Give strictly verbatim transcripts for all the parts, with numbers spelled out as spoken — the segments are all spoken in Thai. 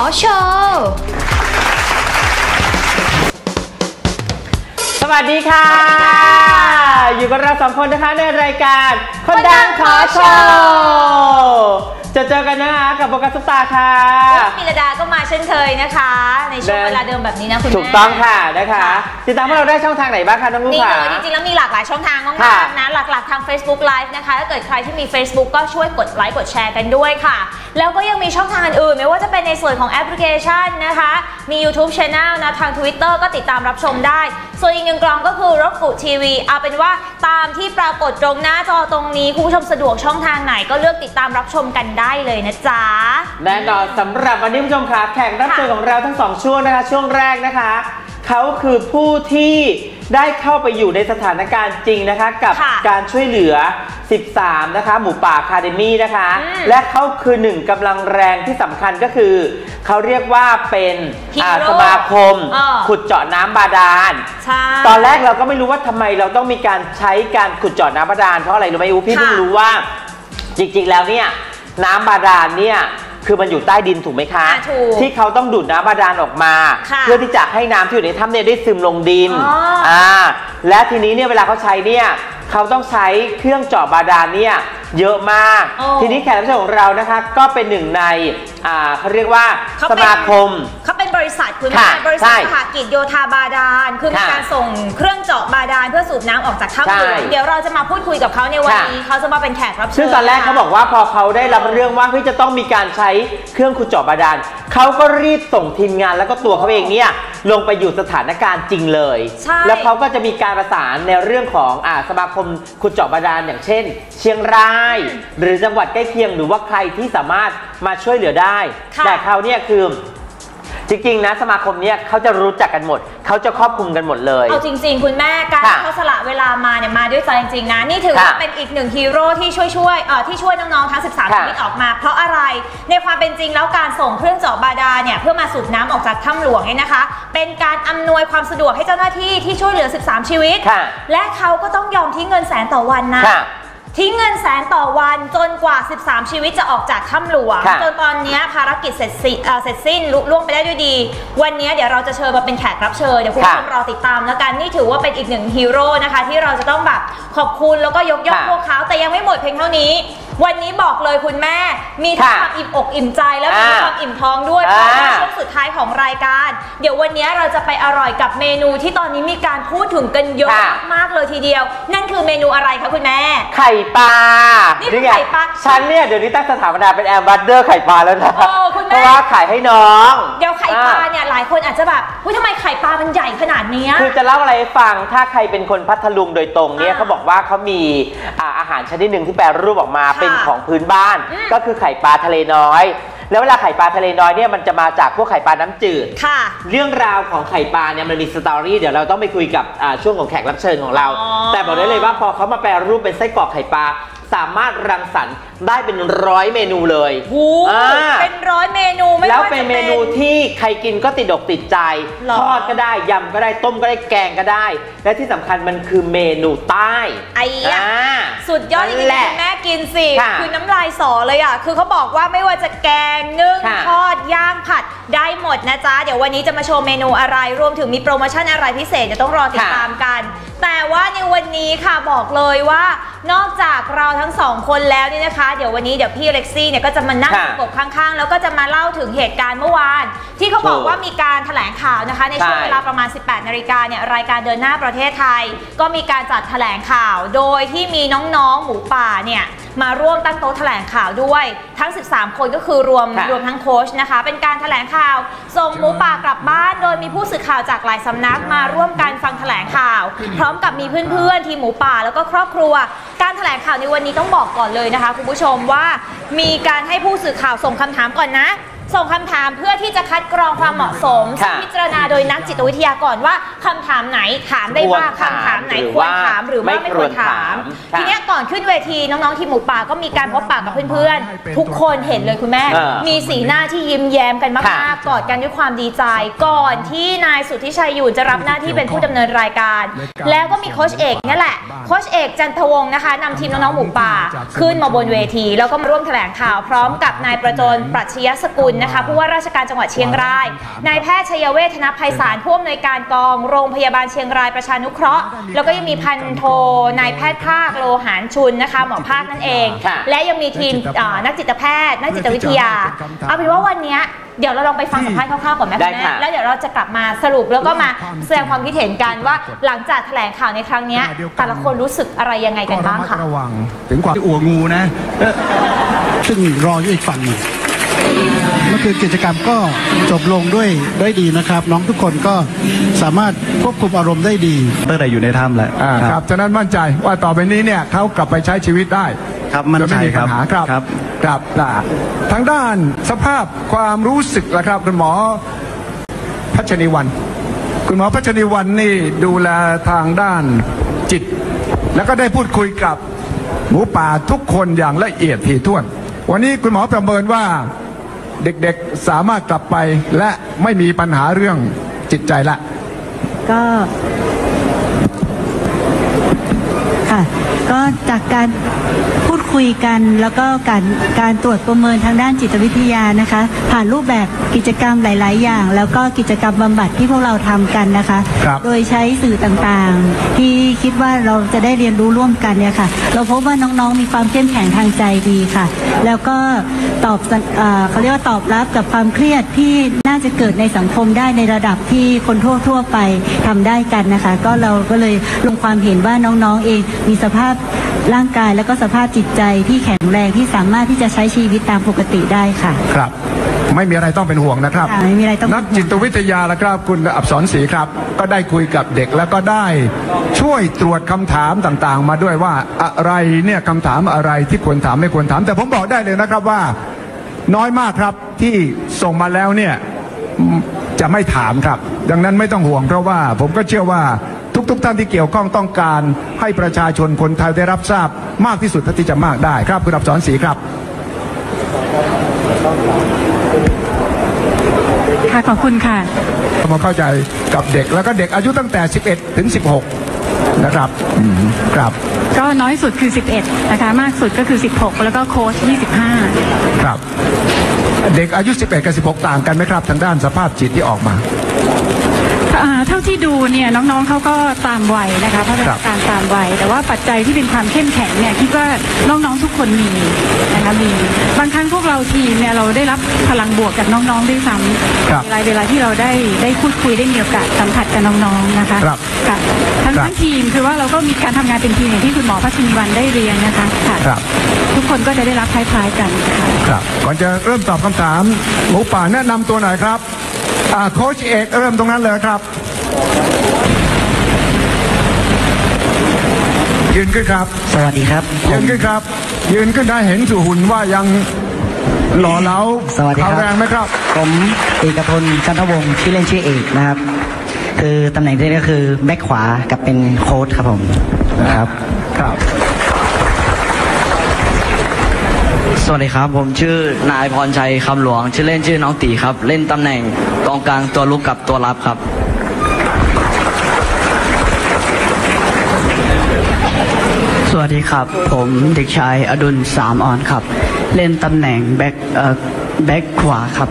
อโชว์สวัสดีค่ะอยู่กับเราสองคนนะคะในรายการคนดังขอโชว์จะเจอกันนะคะกับโบกัสซุปตาค่ะมิลดาก็มาเช่นเคยนะคะในช่วงเวลาเดิมแบบนี้นะคุณแม่ถูกต้องค่ะนะคะติดตามพวกเราได้ช่องทางไหนบ้างคะน้องลูกค่ะจริงๆแล้วมีหลากหลายช่องทางมากๆนะหลักๆทาง Facebook Live นะคะถ้าเกิดใครที่มี Facebook ก็ช่วยกดไลค์กดแชร์กันด้วยค่ะแล้วก็ยังมีช่องทางอื่นไม่ว่าจะเป็นในส่วนของแอปพลิเคชันนะคะมี YouTube Channel นะทาง Twitter ก็ติดตามรับชมได้ส่วนอีกหนึ่งกล่องก็คือร็อกกุทีวีเอาเป็นว่าตามที่ปรากฏตรงหน้าจอตรงนี้คุณผู้ชมสะดวกช่องทางไหนก็เลือกติดตามรับชมกันได้เลยนะจ๊ะแน่นอนสำหรับวันนี้คุณผู้ชมครับแขกรับเชิญของเราทั้งสองช่วงนะคะช่วงแรกนะคะเขาคือผู้ที่ได้เข้าไปอยู่ในสถานการณ์จริงนะคะกับการช่วยเหลือสิบสามนะคะหมู่ป่าอะคาเดมี่นะคะและเขาคือหนึ่งกำลังแรงที่สำคัญก็คือเขาเรียกว่าเป็นสมาคมขุดเจาะน้ำบาดาลตอนแรกเราก็ไม่รู้ว่าทำไมเราต้องมีการใช้การขุดเจาะน้ำบาดาลเพราะอะไรรู้ไหมอูพี่เพิ่งรู้ว่าจริงๆแล้วเนี่ยน้ำบาดาลเนี่ยคือมันอยู่ใต้ดินถูกไหมคะที่เขาต้องดูดน้ำบาดาลออกมาเพื่อที่จะให้น้ำที่อยู่ในถ้ำเนี่ยได้ซึมลงดินอ่าและทีนี้เนี่ยเวลาเขาใช้เนี่ยเขาต้องใช้เครื่องเจาะบาดาลเนี่ยเยอะมากทีนี้แขกรับเชิญของเรานะคะก็เป็นหนึ่งในอ่าเขาเรียกว่าสมาคมเขาเป็นบริษัทคุณแม่บริษัทสหกิจโยธาบาดาลคือมีการส่งเครื่องเจาะบาดาลเพื่อสูบน้ำออกจากถ้ำหลวงเดี๋ยวเราจะมาพูดคุยกับเขาในวันนี้เขาจะมาเป็นแขกรับเชิญซึ่งตอนแรกเขาบอกว่าพอเขาได้รับเรื่องว่าที่จะต้องมีการใช้เครื่องขุดเจาะบาดาลเขาก็รีบส่งทีมงานแล้วก็ตัวเขาเองเนี่ยลงไปอยู่สถานการณ์จริงเลยแล้วเขาก็จะมีการประสานในเรื่องของอ่าสมาคมขุดเจาะบาดาลอย่างเช่นเชียงรายหรือจังหวัดใกล้เคียงหรือว่าใครที่สามารถมาช่วยเหลือได้แต่เขาเนี่ยคือจริงๆนะสมาคมเนี้ยเขาจะรู้จักกันหมดเขาจะครอบคลุมกันหมดเลยเอาจริงๆคุณแม่การเขาสละเวลามาเนี่ยมาด้วยใจจริงๆนะนี่ถือว่าเป็นอีกหนึ่งฮีโร่ที่ช่วยช่วยเอ่อที่ช่วยน้องๆทั้งสิบสามชีวิตออกมาเพราะอะไรในความเป็นจริงแล้วการส่งเครื่องเจาะบาดาลเนี่ยเพื่อมาสูบน้ำออกจากถ้ำหลวงเนี่ยนะคะเป็นการอำนวยความสะดวกให้เจ้าหน้าที่ที่ช่วยเหลือสิบสามชีวิตและเขาก็ต้องยอมทิ้งเงินแสนต่อวันนะทิ้งเงินแสนต่อวันจนกว่าสิบสามชีวิตจะออกจากถ้ำหลวงจนตอนนี้ภารกิจเสร็จสิ้นเสร็จสิ้นลุล่วงไปได้ด้วยดีวันนี้เดี๋ยวเราจะเชิญมาเป็นแขกรับเชิญเดี๋ยวคุณผู้ชมรอติดตามแล้วกันนี่ถือว่าเป็นอีกหนึ่งฮีโร่นะคะที่เราจะต้องแบบขอบคุณแล้วก็ยกย่องพวกเขาแต่ยังไม่หมดเพียงเท่านี้วันนี้บอกเลยคุณแม่มีทั้งความอิ่มอกอิ่มใจและมีความอิ่มท้องด้วยเพราะว่าช่วงสุดท้ายของรายการเดี๋ยววันนี้เราจะไปอร่อยกับเมนูที่ตอนนี้มีการพูดถึงกันเยอะมากเลยทีเดียวนั่นคือเมนูอะไรคะคุณแม่ไข่ปลานี่คือไข่ปลาฉันเนี่ยเดี๋ยวนี้ตั้งสถาปนาเป็นแอมบาสเดอร์ไข่ปลาแล้วนะเพราะว่าขายให้น้องเดี๋ยวไข่ปลาเนี่ยหลายคนอาจจะแบบเฮ้ยทำไมไข่ปลามันใหญ่ขนาดนี้คือจะเล่าอะไรให้ฟังถ้าใครเป็นคนพัทลุงโดยตรงเนี่ยเขาบอกว่าเขามีอาหารชนิดหนึ่งที่แปรรูปออกมาเป็นของพื้นบ้านก็คือไข่ปลาทะเลน้อยแล้วเวลาไข่ปลาทะเลน้อยเนี่ยมันจะมาจากพวกไข่ปลาน้ำจืดเรื่องราวของไข่ปลาเนี่ยมันมีสตอรี่เดี๋ยวเราต้องไปคุยกับช่วงของแขกรับเชิญของเราแต่บอกได้เลยว่าพอเขามาแปรรูปเป็นไส้กรอกไข่ปลาสามารถรังสรรค์ได้เป็นร้อยเมนูเลยเป็นร้อยเมนูไม่แล้วเป็นเมนูที่ใครกินก็ติดอกติดใจทอดก็ได้ยำก็ได้ต้มก็ได้แกงก็ได้และที่สำคัญมันคือเมนูใต้ไอ้ยะสุดยอดจริงๆแม่กินสิคือน้ำลายสอเลยอ่ะคือเขาบอกว่าไม่ว่าจะแกงนึ่งทอดย่างผัดได้หมดนะจ๊ะเดี๋ยววันนี้จะมาโชว์เมนูอะไรรวมถึงมีโปรโมชั่นอะไรพิเศษจะต้องรอติดตามกันแต่ว่าในวันนี้ค่ะบอกเลยว่านอกจากเราทั้งสองคนแล้วนี่นะคะเดี๋ยววันนี้เดี๋ยวพี่เล็กซี่เนี่ยก็จะมานั่งประกบข้างๆแล้วก็จะมาเล่าถึงเหตุการณ์เมื่อวานที่เขาบอกว่ามีการแถลงข่าวนะคะในช่วงเวลาประมาณสิบแปดนาฬิกาเนี่ยรายการเดินหน้าประเทศไทยก็มีการจัดแถลงข่าวโดยที่มีน้องๆหมูป่าเนี่ยมาร่วมตั้งโต๊ะแถลงข่าวด้วยทั้งสิบสามคนก็คือรวมรวมทั้งโค้ชนะคะเป็นการแถลงข่าวส่งหมูป่ากลับบ้านโดยมีผู้สื่อข่าวจากหลายสำนักมาร่วมกันฟังแถลงข่าวพร้อมกับมีเพื่อนๆทีมหมูป่าแล้วก็ครอบครัวการแถลงข่าวในวันนี้ต้องบอกก่อนเลยนะคะคุณผู้ชมว่ามีการให้ผู้สื่อข่าวส่งคำถามก่อนนะส่งคำถามเพื่อที่จะคัดกรองความเหมาะสมพิจารณาโดยนักจิตวิทยาก่อนว่าคำถามไหนถามได้ว่าคำถามไหนควรถามหรือว่าไม่ควรถามทีนี้ก่อนขึ้นเวทีน้องๆทีมหมูป่าก็มีการพบปะกับเพื่อนๆทุกคนเห็นเลยคุณแม่มีสีหน้าที่ยิ้มแย้มกันมากๆกอดกันด้วยความดีใจก่อนที่นายสุทธิชัยอยู่จะรับหน้าที่เป็นผู้ดำเนินรายการแล้วก็มีโค้ชเอกนี่แหละโค้ชเอกจันทวงศ์นะคะนำทีมน้องๆหมูป่าขึ้นมาบนเวทีแล้วก็มาร่วมแถลงข่าวพร้อมกับนายประจนปรัชญสกุลนะคะผู้ว่าราชการจังหวัดเชียงรายนายแพทย์ชัยเวทธนภัยสารผู้อำนวยการกองโรงพยาบาลเชียงรายประชานุเคราะห์แล้วก็ยังมีพันโทนายแพทย์ภาคโลหารชุนนะคะหมอภาคนั่นเองและยังมีทีมนักจิตแพทย์นักจิตวิทยาเอาเป็นว่าวันนี้เดี๋ยวเราลองไปฟังสัมภาษณ์คร่าวๆก่อนไหมคุณแม่แล้วเดี๋ยวเราจะกลับมาสรุปแล้วก็มาแสดงความคิดเห็นกันว่าหลังจากแถลงข่าวในครั้งนี้แต่ละคนรู้สึกอะไรยังไงกันบ้างค่ะระวังถึงความที่อัวงูนะซึ่งรออยู่อีกฝั่งหนึ่งเมื่อคืนกิจกรรมก็จบลงด้วยด้วยดีนะครับน้องทุกคนก็สามารถควบคุมอารมณ์ได้ดีตั้งแต่อยู่ในถ้ำแหละครับฉะนั้นมั่นใจว่าต่อไปนี้เนี่ยเขากลับไปใช้ชีวิตได้ครับมั่นใจครับครับครับทางด้านสภาพความรู้สึกละครับคุณหมอพัชนีวรรณคุณหมอพัชนีวรรณนี่ดูแลทางด้านจิตแล้วก็ได้พูดคุยกับหมูป่าทุกคนอย่างละเอียดถี่ถ้วนวันนี้คุณหมอประเมินว่าเด็กๆสามารถกลับไปและไม่มีปัญหาเรื่องจิตใจละก็ค่ะก็จากการพูดคุยกันแล้วก็การการตรวจประเมินทางด้านจิตวิทยานะคะผ่านรูปแบบกิจกรรมหลายๆอย่างแล้วก็กิจกรรมบำบัดที่พวกเราทำกันนะคะโดยใช้สื่อต่างๆที่คิดว่าเราจะได้เรียนรู้ร่วมกันเนี่ยค่ะเราพบว่าน้องๆมีความเข้มแข็งทางใจดีค่ะแล้วก็ตอบเขาเรียกว่าตอบรับกับความเครียดที่น่าจะเกิดในสังคมได้ในระดับที่คนทั่วๆไปทำได้กันนะคะก็เราก็เลยลงความเห็นว่าน้องๆเองมีสภาพร่างกายแล้วก็สภาพจิตใจที่แข็งแรงที่สามารถที่จะใช้ชีวิตตามปกติได้ค่ะครับไม่มีอะไรต้องเป็นห่วงนะครับไม่มีอะไรต้องนักจิตวิทยาละครับคุณอับสรศรีครับก็ได้คุยกับเด็กแล้วก็ได้ช่วยตรวจคำถามต่างๆมาด้วยว่าอะไรเนี่ยคำถามอะไรที่ควรถามไม่ควรถามแต่ผมบอกได้เลยนะครับว่าน้อยมากครับที่ส่งมาแล้วเนี่ยจะไม่ถามครับดังนั้นไม่ต้องห่วงเพราะว่าผมก็เชื่อว่าทุกๆท่านที่เกี่ยวข้องต้องการให้ประชาชนคนไทยได้รับทราบมากที่สุดเท่าที่จะมากได้ครับคุณอับสรศรีครับค่ะขอบคุณค่ะมาเข้าใจกับเด็กแล้วก็เด็กอายุตั้งแต่สิบเอ็ดถึงสิบหกนะครับครับก็น้อยสุดคือสิบเอ็ดนะคะมากสุดก็คือสิบหกแล้วก็โค้ชยี่สิบห้าครับเด็กอายุสิบเอ็ดกับสิบหกต่างกันไหมครับทางด้านสภาพจิตที่ออกมาเท่าที่ดูเนี่ยน้องๆเขาก็ตามวัยนะคะพัฒนาการตามวัยแต่ว่าปัจจัยที่เป็นความเข้มแข็งเนี่ยคิดว่าน้องๆทุกคนมีนะคะมีบางครั้งพวกเราทีมเนี่ยเราได้รับพลังบวกจากน้องๆด้วยซ้ำเวลาเวลาที่เราได้ได้พูดคุยได้มีโอกาสสัมผัสกับน้องๆนะคะค่ะทั้งทั้งทีมคือว่าเราก็มีการทำงานเป็นทีมอย่างที่คุณหมอพัชนีวรรณได้เรียนนะคะค่ะทุกคนก็จะได้รับคล้ายๆกันครับก่อนจะเริ่มตอบคำถามหมูป่าแนะนำตัวหน่อยครับโค้ชเอกเริ่มตรงนั้นเลยครับยืนขึ้นครับสวัสดีครับยืนขึ้นครับยืนขึ้นได้เห็นสู่หุ่นว่ายังหล่อเหลาสวัสดีครับแรงไหมครับผมเอกพลจันทวงศ์ชื่อเล่นชื่อเอกนะครับคือตำแหน่งที่ก็คือแบ็คขวากับเป็นโค้ชครับผมนะครับครับสวัสดีครับผมชื่อนายพรชัยคำหลวงชื่อเล่นชื่อน้องตีครับเล่นตำแหน่งกองกลางตัวลุกกับตัวรับครับสวัสดีครับผมเด็กชายอดุลสามอ่อนครับเล่นตำแหน่งแบ็คเอ่อแบ็คขวาครับ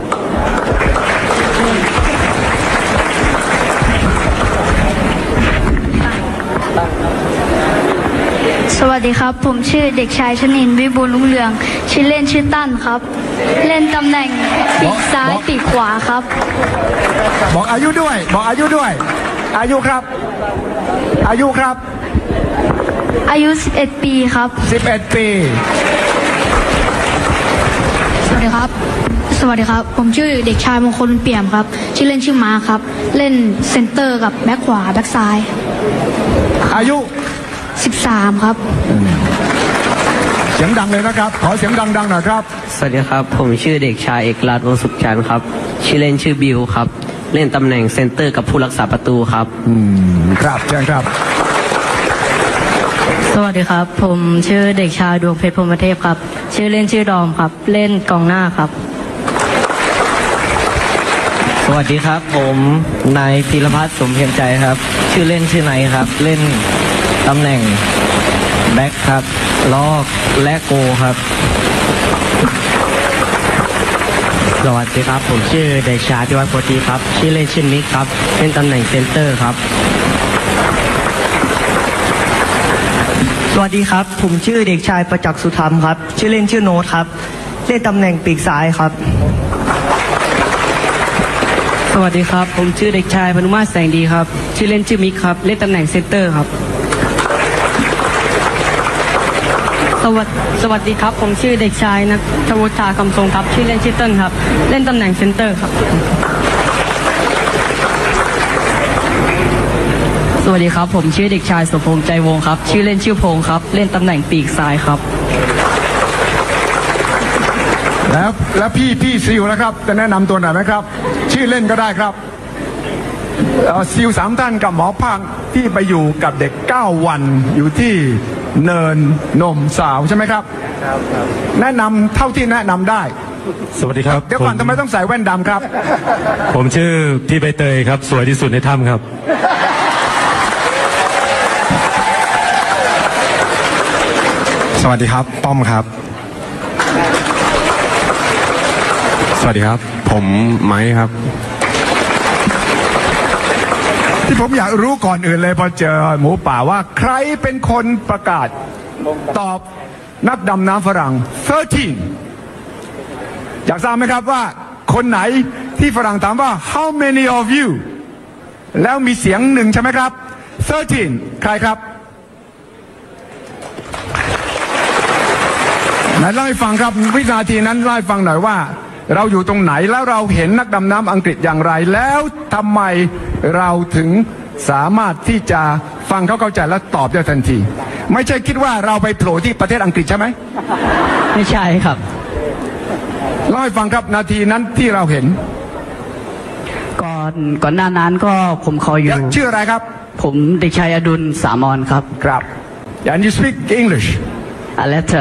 สวัสดีครับผมชื่อเด็กชายชนินทร์วิบูลย์รุ่งเรืองชื่อเล่นชื่อตั้นครับเล่นตำแหน่งปีกซ้ายปีกขวาครับบอกอายุด้วยบอกอายุด้วยอายุครับอายุครับอายุสิบเอ็ดปีครับสิบเอ็ดปีสวัสดีครับสวัสดีครับผมชื่อเด็กชายมงคลเปี่ยมครับชื่อเล่นชื่อมาครับเล่นเซนเตอร์กับแบ็คขวาแบ็คซ้ายอายุสิบสามครับเสียงดังเลยนะครับขอเสียงดังๆหน่อยครับสวัสดีครับผมชื่อเด็กชายเอกราชวงศ์สุขจันทร์ครับชื่อเล่นชื่อบิวครับเล่นตำแหน่งเซนเตอร์กับผู้รักษาประตูครับอืมครับเชิญครับสวัสดีครับผมชื่อเด็กชายดวงเพชรพรหมเทพครับชื่อเล่นชื่อดอมครับเล่นกองหน้าครับสวัสดีครับผมนายธีรพัฒน์สมเพียรใจครับชื่อเล่นชื่อนายครับเล่นตำแหน่งแบ็คครับลอกและโกครับสวัสดีครับผมชื่อเด็กชายพิวัฒน์โพธิครับชื่อเล่นชื่อมิกครับเป็นตำแหน่งเซนเตอร์ครับสวัสดีครับผมชื่อเด็กชายประจักษ์สุธรรมครับชื่อเล่นชื่อโน้ตครับเล่นตำแหน่งปีกซ้ายครับสวัสดีครับผมชื่อเด็กชายพนุมาศแสงดีครับชื่อเล่นชื่อมิกครับเล่นตำแหน่งเซนเตอร์ครับสวัสดีสวัสดีครับผมชื่อเด็กชายนัทวุฒิชาคำทรงครับชื่อเล่นชื่อเติ้ลครับเล่นตำแหน่งเซนเตอร์ครับสวัสดีครับผมชื่อเด็กชายสมพงษ์ใจวงครับชื่อเล่นชื่อพงษ์ครับเล่นตำแหน่งปีกซ้ายครับแล้วแล้วพี่พี่ซิลนะครับจะแนะนำตัวหน่อยไหมครับชื่อเล่นก็ได้ครับซิลสามท่านกับหมอพังที่ไปอยู่กับเด็กเก้าวันอยู่ที่เนินนมสาวใช่ไหมครับครับแนะนำเท่าที่แนะนำได้สวัสดีครับเดี๋ยวก่อนทำไมต้องใส่แว่นดำครับผมชื่อพี่ใบเตยครับสวยที่สุดในถ้ำครับสวัสดีครับป้อมครับสวัสดีครับผมไม้ครับที่ผมอยากรู้ก่อนอื่นเลยพอเจอหมูป่าว่าใครเป็นคนประกาศตอบนักดำน้ำฝรั่งสิบสามอยากทราบไหมครับว่าคนไหนที่ฝรั่งถามว่า how many of you แล้วมีเสียงหนึ่งใช่ไหมครับสิบสามใครครับไหนเล่าให้ฟังครับวินาทีนั้นเล่าให้ฟังหน่อยว่าเราอยู่ตรงไหนแล้วเราเห็นนักดำน้ำอังกฤษอย่างไรแล้วทำไมเราถึงสามารถที่จะฟังเขาเข้าใจและตอบได้ทันทีไม่ใช่คิดว่าเราไปโผล่ที่ประเทศอังกฤษใช่ไหมไม่ใช่ครับเล่าให้ฟังครับนาทีนั้นที่เราเห็นก่อนก่อนหน้านั้นก็ผมคอยอยู่ชื่ออะไรครับผมเด็กชายอดุลสามอนครับครับ and you speak English a letter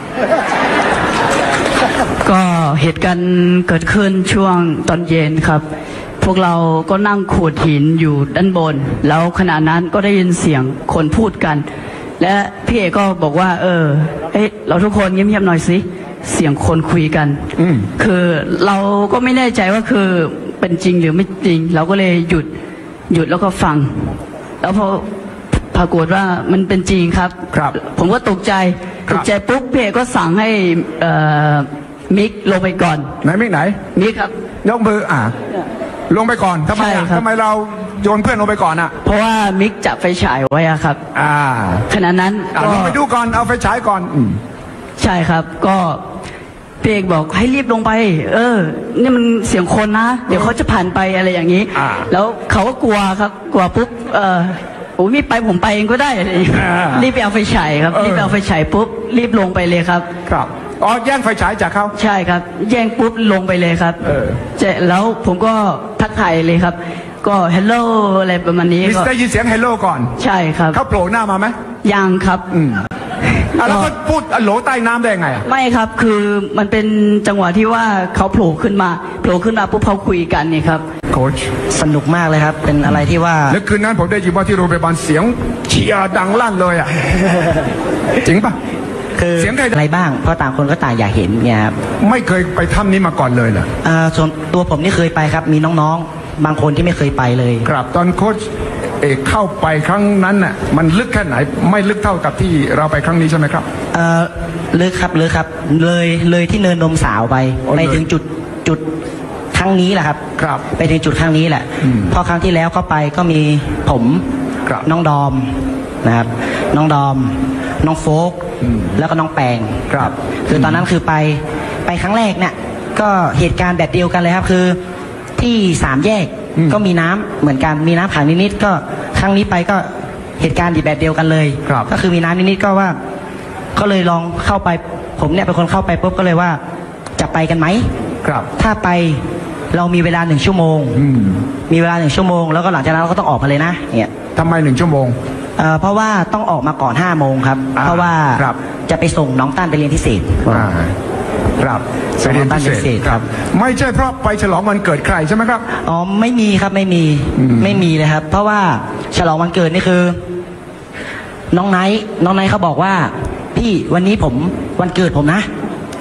ก็เหตุการณ์เกิดขึ้นช่วงตอนเย็นครับพวกเราก็นั่งขูดหินอยู่ด้านบนแล้วขณะนั้นก็ได้ยินเสียงคนพูดกันและพี่เอกก็บอกว่าเออเอ้เราทุกคนเงียบๆหน่อยสิเสียงคนคุยกันคือเราก็ไม่แน่ใจว่าคือเป็นจริงหรือไม่จริงเราก็เลยหยุดหยุดแล้วก็ฟังแล้วพอปรากฏว่ามันเป็นจริงครับครับผมก็ตกใจตกใจปุ๊บพี่เอกก็สั่งให้มิกลงไปก่อนไหนมิกไหนมิกครับยกมืออ่าลงไปก่อนทำไมทำไมเราโยนเพื่อนลงไปก่อนอ่ะเพราะว่ามิกจับไฟฉายไว้อะครับอ่าขณะนั้นก็ลงไปดูก่อนเอาไฟฉายก่อนใช่ครับก็พี่เอกบอกให้รีบลงไปเออนี่มันเสียงคนนะเดี๋ยวเขาจะผ่านไปอะไรอย่างนี้แล้วเขาก็กลัวครับกลัวปุ๊บเออโอ้ยไม่ไปผมไปเองก็ได้อะไรรีบไปเอาไฟฉายครับรีบไปเอาไฟฉายปุ๊บรีบลงไปเลยครับครับอ๋อแย่งไฟฉายจากเขาใช่ครับแย่งปุ๊บลงไปเลยครับเออแล้วผมก็ทักทายเลยครับก็เฮลโลอะไรประมาณนี้ก็ได้ยินเสียงเฮลโลก่อนใช่ครับเขาโผล่หน้ามาไหมยังครับอืมแล้วเขาพูดโหลใต้น้ำได้ไงไม่ครับคือมันเป็นจังหวะที่ว่าเขาโผล่ขึ้นมาโผล่ขึ้นมาปุ๊บเขาคุยกันนี่ครับโค้ชสนุกมากเลยครับเป็นอะไรที่ว่าแล้วคืนนั้นผมได้ยินว่าที่โรงพยาบาลเสียงเชียร์ดังลั่นเลยอ่ะจริงปะคือเสียงอะไรบ้างเพราะต่างคนก็ต่างอยากเห็นเนี่ยครับไม่เคยไปถ้ำนี้มาก่อนเลยเหรออ่าส่วนตัวผมนี่เคยไปครับมีน้องๆบางคนที่ไม่เคยไปเลยครับตอนโค้ชเอกเข้าไปครั้งนั้นน่ะมันลึกแค่ไหนไม่ลึกเท่ากับที่เราไปครั้งนี้ใช่ไหมครับเอ่อลึกครับลึกครับเลยเลยที่เนินนมสาวไปไปถึงจุดจุดครั้งนี้แหละครับครับไปถึงจุดครั้งนี้แหละพอครั้งที่แล้วเข้าไปก็มีผมน้องดอมนะครับน้องดอมน้องโฟกแล้วก็น้องแปงครับคือตอนนั้นคือไปไปครั้งแรกเนี่ยก็เหตุการณ์แบบเดียวกันเลยครับคือที่สามแยกก็มีน้ำเหมือนกันมีน้ำขังนิดๆก็ครั้งนี้ไปก็เหตุการณ์แบบเดียวกันเลยก็คือมีน้ำนิดๆก็ว่าก็เลยลองเข้าไปผมเนี่ยเป็นคนเข้าไปปุ๊บก็เลยว่าจะไปกันไหมครับถ้าไปเรามีเวลาหนึ่งชั่วโมงมีเวลาหนึ่งชั่วโมงแล้วก็หลังจากนั้นเราก็ต้องออกมาเลยนะเนี่ยทำไมหนึ่งชั่วโมงเอ่อเพราะว่าต้องออกมาก่อนห้าโมงครับเพราะว่าจะไปส่งน้องตั้นไปเรียนพิเศษครับไปเรียนพิเศษครับไม่ใช่เพราะไปฉลองวันเกิดใครใช่ไหมครับอ๋อไม่มีครับไม่มีไม่มีเลยครับเพราะว่าฉลองวันเกิดนี่คือน้องไนท์น้องไนท์เขาบอกว่าพี่วันนี้ผมวันเกิดผมนะ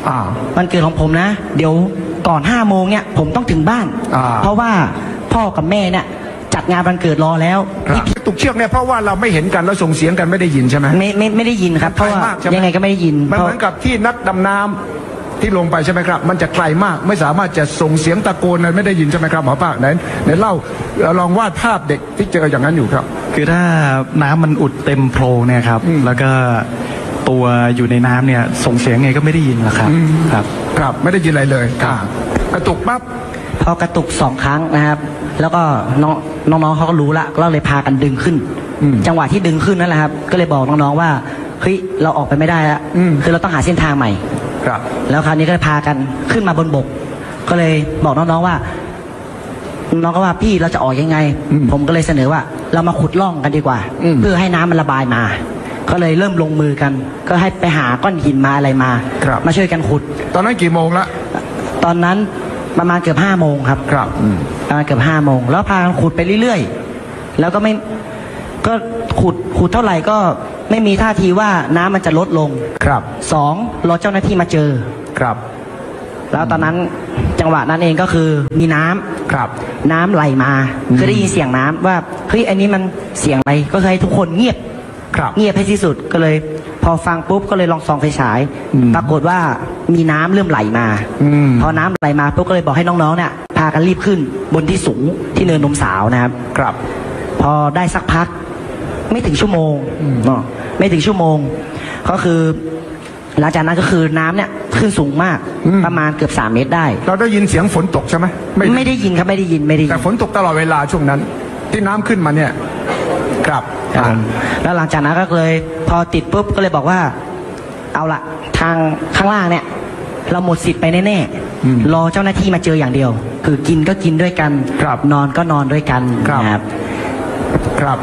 วันเกิดของผมนะเดี๋ยวก่อนห้าโมงเนี่ยผมต้องถึงบ้านเพราะว่าพ่อกับแม่เนี่ยจัดงานวันเกิดรอแล้วตุกเชือกเนี่ยเพราะว่าเราไม่เห็นกันแล้วส่งเสียงกันไม่ได้ยินใช่ไหมไม่ไม่ไม่ได้ยินครับเพราะว่ายังไงก็ไม่ได้ยินมันเหมือนกับที่นักดำน้ำที่ลงไปใช่ไหมครับมันจะไกลมากไม่สามารถจะส่งเสียงตะโกนอะไรไม่ได้ยินใช่ไหมครับหมอภาคไหนไหนเล่าลองวาดภาพเด็กที่เจออย่างนั้นอยู่ครับคือถ้าน้ำมันอุดเต็มโพรงเนี่ยครับแล้วก็ตัวอยู่ในน้ำเนี่ยส่งเสียงไงก็ไม่ได้ยินหรอกครับครับครับไม่ได้ยินอะไรเลยกระตุกปั๊บพอกระตุกสองครั้งนะครับแล้วก็น้องน้องๆเขาก็รู้ละก็เลยพากันดึงขึ้นจังหวะที่ดึงขึ้นนั่นแหละครับก็เลยบอกน้องๆว่าเฮ้ยเราออกไปไม่ได้แล้วคือเราต้องหาเส้นทางใหม่ครับแล้วคราวนี้ก็พากันขึ้นมาบนบกก็เลยบอกน้องๆว่าน้องก็ว่าพี่เราจะออกยังไงผมก็เลยเสนอว่าเรามาขุดร่องกันดีกว่าเพื่อให้น้ำมันระบายมาก็เลยเริ่มลงมือกันก็ให้ไปหาก้อนหินมาอะไรมามาช่วยกันขุดตอนนั้นกี่โมงละตอนนั้นประมาณเกือบห้าโมงครับครับประมาณเกือบห้าโมงแล้วพากันขุดไปเรื่อยๆแล้วก็ไม่ก็ขุดขุดเท่าไหร่ก็ไม่มีท่าทีว่าน้ำมันจะลดลงครับสองรอเจ้าหน้าที่มาเจอครับแล้วตอนนั้นจังหวะนั้นเองก็คือมีน้ำครับน้ำไหลมาคือได้ยินเสียงน้ำว่าเฮ้ยอันนี้มันเสียงอะไรก็ให้ทุกคนเงียบเงียบให้ที่สุดก็เลยพอฟังปุ๊บก็เลยลองส่องไฟฉายปรากฏว่ามีน้ำเริ่มไหลมาพอน้ำไหลมาปุ๊บก็เลยบอกให้น้องๆเนี่ยพากันรีบขึ้นบนที่สูงที่เนินนมสาวนะครับครับพอได้สักพักไม่ถึงชั่วโมงเนาะไม่ถึงชั่วโมงก็คือหลังจากนั้นก็คือน้ำเนี่ยขึ้นสูงมากประมาณเกือบสามเมตรได้เราได้ยินเสียงฝนตกใช่ไหมไม่ไม่ได้ยินครับไม่ได้ยินไม่ได้ยินแต่ฝนตกตลอดเวลาช่วงนั้นที่น้ำขึ้นมาเนี่ยครับแล้วหลังจากนั้นก็เลยพอติดปุ๊บก็เลยบอกว่าเอาละทางข้างล่างเนี่ยเราหมดสิทธิ์ไปแน่ๆรอเจ้าหน้าที่มาเจออย่างเดียวคือกินก็กินด้วยกันนอนก็นอนด้วยกันครับครับ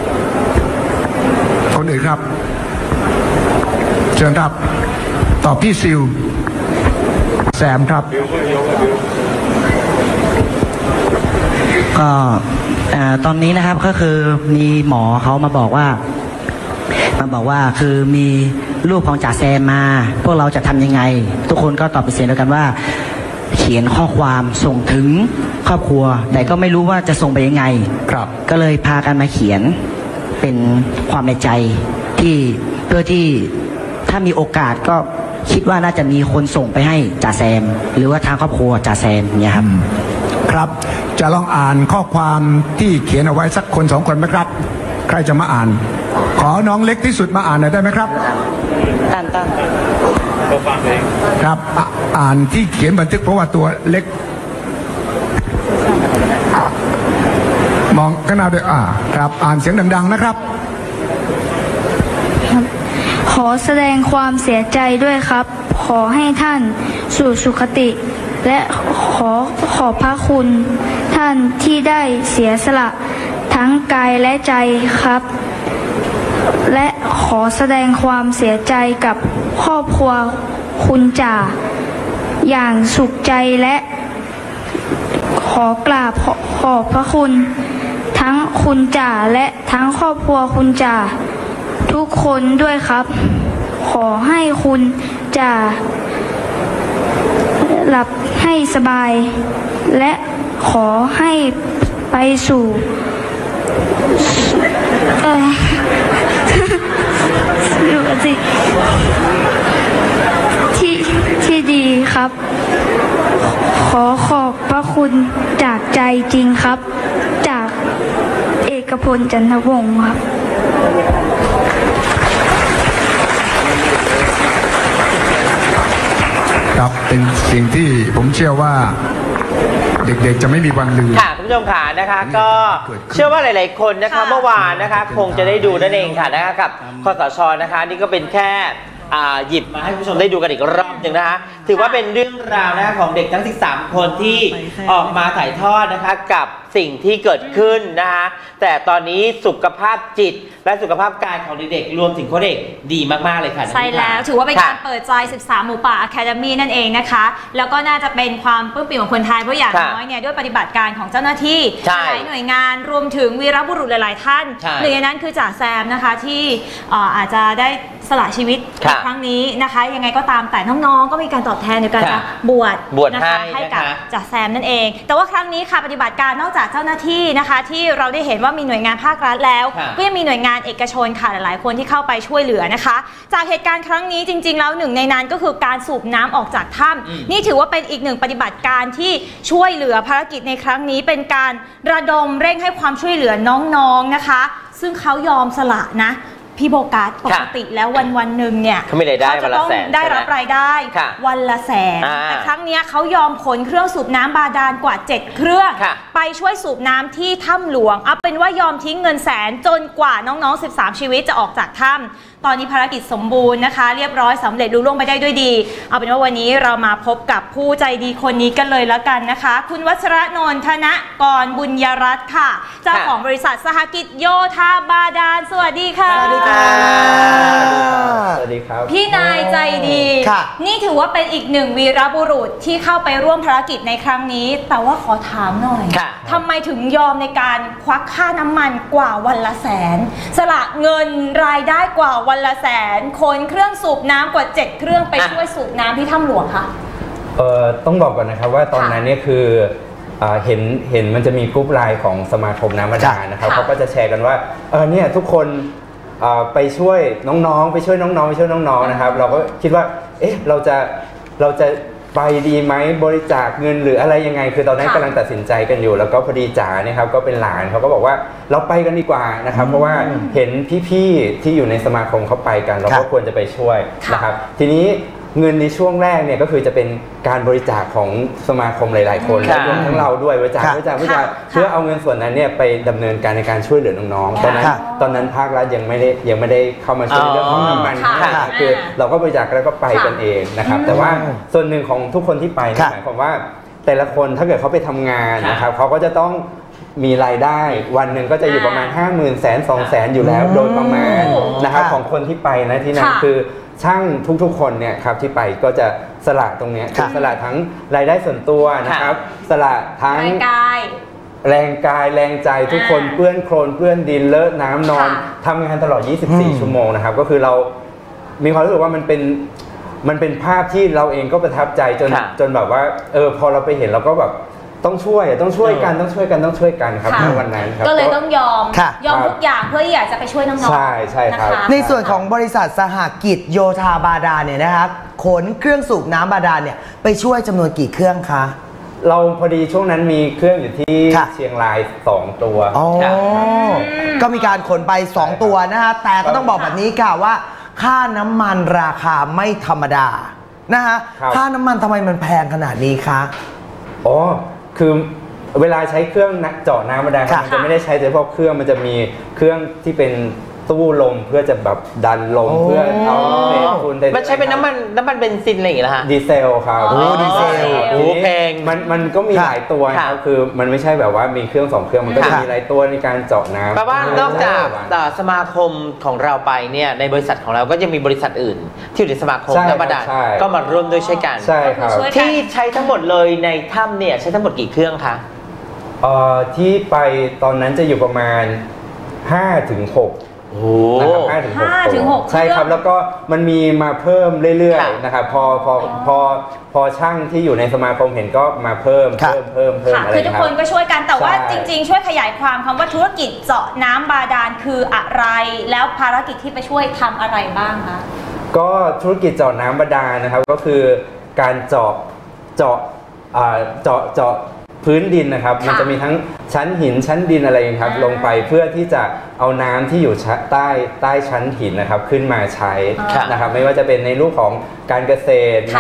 คนอื่นครับเชิญครับตอบพี่ซิลแซมครับก็ตอนนี้นะครับก็คือมีหมอเขามาบอกว่ามาบอกว่าคือมีรูปของจ่าแซมมาพวกเราจะทำยังไงทุกคนก็ตอบเป็นเสียงเดียวกันว่าเขียนข้อความส่งถึงครอบครัวแต่ก็ไม่รู้ว่าจะส่งไปยังไงครับก็เลยพากันมาเขียนเป็นความในใจที่เพื่อที่ถ้ามีโอกาสก็คิดว่าน่าจะมีคนส่งไปให้จ่าแซมหรือว่าทางครอบครัวจ่าแซมเนี่ยครับครับจะลองอ่านข้อความที่เขียนเอาไว้สักคนสองคนไหมครับใครจะมาอ่านขอน้องเล็กที่สุดมาอ่านหน่อยได้ไหมครับตั้นตั้นครับอ่านที่เขียนบันทึกเพราะว่าตัวเล็กมองข้างหน้าด้วยอ่าครับอ่านเสียงดังๆนะครับขอแสดงความเสียใจด้วยครับขอให้ท่านสู่สุคติและขอขอบพระคุณท่านที่ได้เสียสละทั้งกายและใจครับและขอแสดงความเสียใจกับครอบครัวคุณจ่าอย่างสุขใจและขอกราบขอบพระคุณทั้งคุณจ่าและทั้งครอบครัวคุณจ่าทุกคนด้วยครับขอให้คุณจ่าหลับให้สบายและขอให้ไปสู่เออสุขติที่ที่ดีครับขอขอบพระคุณจากใจจริงครับจากเอกพลจันทวงศ์ครับครับเป็นสิ่งที่ผมเชื่อว่าเด็กๆจะไม่มีวันลืมค่ะคุณผู้ชมค่ะนะคะก็เชื่อว่าหลายๆคนนะคะเมื่อวานนะคะคงจะได้ดูนั่นเองค่ะนะคะกับคสช.นะคะนี่ก็เป็นแค่หยิบมาให้คุณผู้ชมได้ดูกันอีกรอบหนึ่งนะคะถือว่าเป็นเรื่องราวนะคะของเด็กทั้งสิบสามคนที่ออกมาถ่ายทอดนะคะกับสิ่งที่เกิดขึ้นนะคะแต่ตอนนี้สุขภาพจิตและสุขภาพกายของเด็กๆรวมถึงโค้ชเอกดีมากๆเลยค่ะใช่แล้วถือว่าเป็นการเปิดใจสิบสามหมูป่าอะคาเดมี่นั่นเองนะคะแล้วก็น่าจะเป็นความปลื้มปิ่มของคนไทยเพราะอย่างน้อยเนี่ยด้วยปฏิบัติการของเจ้าหน้าที่หลายหน่วยงานรวมถึงวีรบุรุษหลายๆท่านหนึ่งในนั้นคือจ่าแซมนะคะที่อาจจะได้สละชีวิตในครั้งนี้นะคะยังไงก็ตามแต่น้องๆก็มีการตอบแทนในการจะบวชนะคะให้กับจ่าแซมนั่นเองแต่ว่าครั้งนี้ค่ะปฏิบัติการนอกจากเจ้าหน้าที่นะคะที่เราได้เห็นว่ามีหน่วยงานภาครัฐแล้วก็ยังมีหน่วยงานเอกชนค่ะหลายๆคนที่เข้าไปช่วยเหลือนะคะจากเหตุการณ์ครั้งนี้จริงๆแล้วหนึ่งในนั้นก็คือการสูบน้ำออกจากถ้ำนี่ถือว่าเป็นอีกหนึ่งปฏิบัติการที่ช่วยเหลือภารกิจในครั้งนี้เป็นการระดมเร่งให้ความช่วยเหลือน้องๆนะคะซึ่งเขายอมสละนะพี่โบกัสปกติแล้ววันวันหนึ่งเนี่ยเขาจะต้องได้รับรายได้วันละแสนแต่ครั้งนี้เขายอมขนเครื่องสูบน้ำบาดาลกว่าเจ็ดเครื่องไปช่วยสูบน้ำที่ถ้ำหลวงเอาเป็นว่ายอมทิ้งเงินแสนจนกว่าน้องๆสิบสามชีวิตจะออกจากถ้ำตอนนี้ภารกิจสมบูรณ์นะคะเรียบร้อยสำเร็จลุล่วงไปได้ด้วยดีเอาเป็นว่าวันนี้เรามาพบกับผู้ใจดีคนนี้กันเลยแล้วกันนะคะคุณวัชรนนท์ธนกรบุญยรัตน์ค่ะเจ้าของบริษัทสหกิจโยธาบาดาลสวัสดีค่ะสวัสดีค่ะสวัสดีครับพี่นายใจดีนี่ถือว่าเป็นอีกหนึ่งวีรบุรุษที่เข้าไปร่วมภารกิจในครั้งนี้แต่ว่าขอถามหน่อยทำไมถึงยอมในการควักค่าน้ำมันกว่าวันละแสนสละเงินรายได้กว่าวันละแสนขนเครื่องสูบน้ำกว่าเจ็ดเครื่องไปช่วยสูบน้ำที่ถ้ำหลวงคะเอ่อต้องบอกก่อนนะครับว่าตอนนั้นเนี่ยคือเห็นเห็นมันจะมีกรุ๊ปไลน์ของสมาคมน้ำบาดาลนะครับเขาก็จะแชร์กันว่าเออเนี่ยทุกคนไปช่วยน้องๆไปช่วยน้องๆไปช่วยน้องๆนะครับเราก็คิดว่าเอ๊ะเราจะเราจะไปดีไหมบริจาคเงินหรืออะไรยังไงคือตอนนั้นกำลังตัดสินใจกันอยู่แล้วก็พอดีจ๋าเนี่ยครับก็เป็นหลานเขาก็บอกว่าเราไปกันดีกว่านะครับเพราะว่าเห็นพี่ๆที่อยู่ในสมาคมเขาไปกันเราก็ควรจะไปช่วยนะครับทีนี้เงินในช่วงแรกเนี่ยก็คือจะเป็นการบริจาคของสมาคมหลายๆคนและรวมทั้งเราด้วยบริจาคบริจาคบริจาคเพื่อเอาเงินส่วนนั้นเนี่ยไปดำเนินการในการช่วยเหลือน้องๆตอนนั้นตอนนั้นภาครัฐยังไม่ได้ยังไม่ได้เข้ามาช่วยเรื่องของน้ำมันคือเราก็บริจาคแล้วก็ไปกันเองนะครับแต่ว่าส่วนหนึ่งของทุกคนที่ไปหมายความว่าแต่ละคนถ้าเกิดเขาไปทำงานนะครับเขาก็จะต้องมีรายได้วันหนึ่งก็จะอยู่ประมาณห้าหมื่นแสนสองแสนอยู่แล้วโดยประมาณนะครับของคนที่ไปนะที่นั่นคือช่างทุกๆคนเนี่ยครับที่ไปก็จะสละตรงนี้คือสละทั้งรายได้ส่วนตัวนะครับสละทั้งแรงกายแรงใจทุกคนเปื้อนโคลนเปื้อนดินเลอะน้ำนอนทำงานตลอดยี่สิบสี่ชั่วโมงนะครับก็คือเรามีความรู้สึกว่ามันเป็นมันเป็นภาพที่เราเองก็ประทับใจจนจนแบบว่าเออพอเราไปเห็นเราก็แบบต้องช่วยต้องช่วยกันต้องช่วยกันต้องช่วยกันครับในวันนั้นครับก็เลยต้องยอมยอมทุกอย่างเพื่อที่อยากจะไปช่วยน้องๆใช่ใช่ครับในส่วนของบริษัทสหกิจโยธาบาดาลเนี่ยนะครับขนเครื่องสูบน้ำบาดาลเนี่ยไปช่วยจำนวนกี่เครื่องคะเราพอดีช่วงนั้นมีเครื่องอยู่ที่เชียงรายสองตัวอ๋อก็มีการขนไปสองตัวนะฮะแต่ก็ต้องบอกแบบนี้ค่ะว่าค่าน้ำมันราคาไม่ธรรมดานะฮะค่าน้ำมันทำไมมันแพงขนาดนี้คะอ๋อคือเวลาใช้เครื่องเจาะน้ำบาดาลมันจะไม่ได้ใช้เฉพาะเครื่องมันจะมีเครื่องที่เป็นตู้ลมเพื่อจะแบบดันลมเพื่อเอาเศษฝุ่นมันใช้เป็นน้ำมันน้ำมันเบนซินอะไรอย่างเงี้ยฮะดีเซลครับโอ้ดีเซลโอ้แพงมันมันก็มีหลายตัวครับคือมันไม่ใช่แบบว่ามีเครื่องสองเครื่องมันก็จะมีหลายตัวในการเจาะน้ำแปลว่านอกจากสมาคมของเราไปเนี่ยในบริษัทของเราก็ยังมีบริษัทอื่นที่อยู่ในสมาคมน้ำบาดาลก็มาร่วมด้วยช่วยกันใช่ครับที่ใช้ทั้งหมดเลยในถ้ำเนี่ยใช้ทั้งหมดกี่เครื่องคะเอ่อที่ไปตอนนั้นจะอยู่ประมาณห้าถึงหกโอ้ห้าถึงหกตัวใช่ครับแล้วก็มันมีมาเพิ่มเรื่อยๆนะครับพอพอพอพอช่างที่อยู่ในสมาคมเห็นก็มาเพิ่มเพิ่มเพิ่มเพิ่มอะไรคือทุกคนก็ช่วยกันแต่ว่าจริงๆช่วยขยายความคำว่าธุรกิจเจาะน้ำบาดาลคืออะไรแล้วภารกิจที่ไปช่วยทำอะไรบ้างคะก็ธุรกิจเจาะน้ำบาดาลนะครับก็คือการเจาะเจาะเจาะเจาะพื้นดินนะครับมันจะมีทั้งชั้นหินชั้นดินอะไรครับลงไปเพื่อที่จะเอาน้ำที่อยู่ใต้ใต้ชั้นหินนะครับขึ้นมาใช้นะครับไม่ว่าจะเป็นในรูปของการเกษตรน้ำ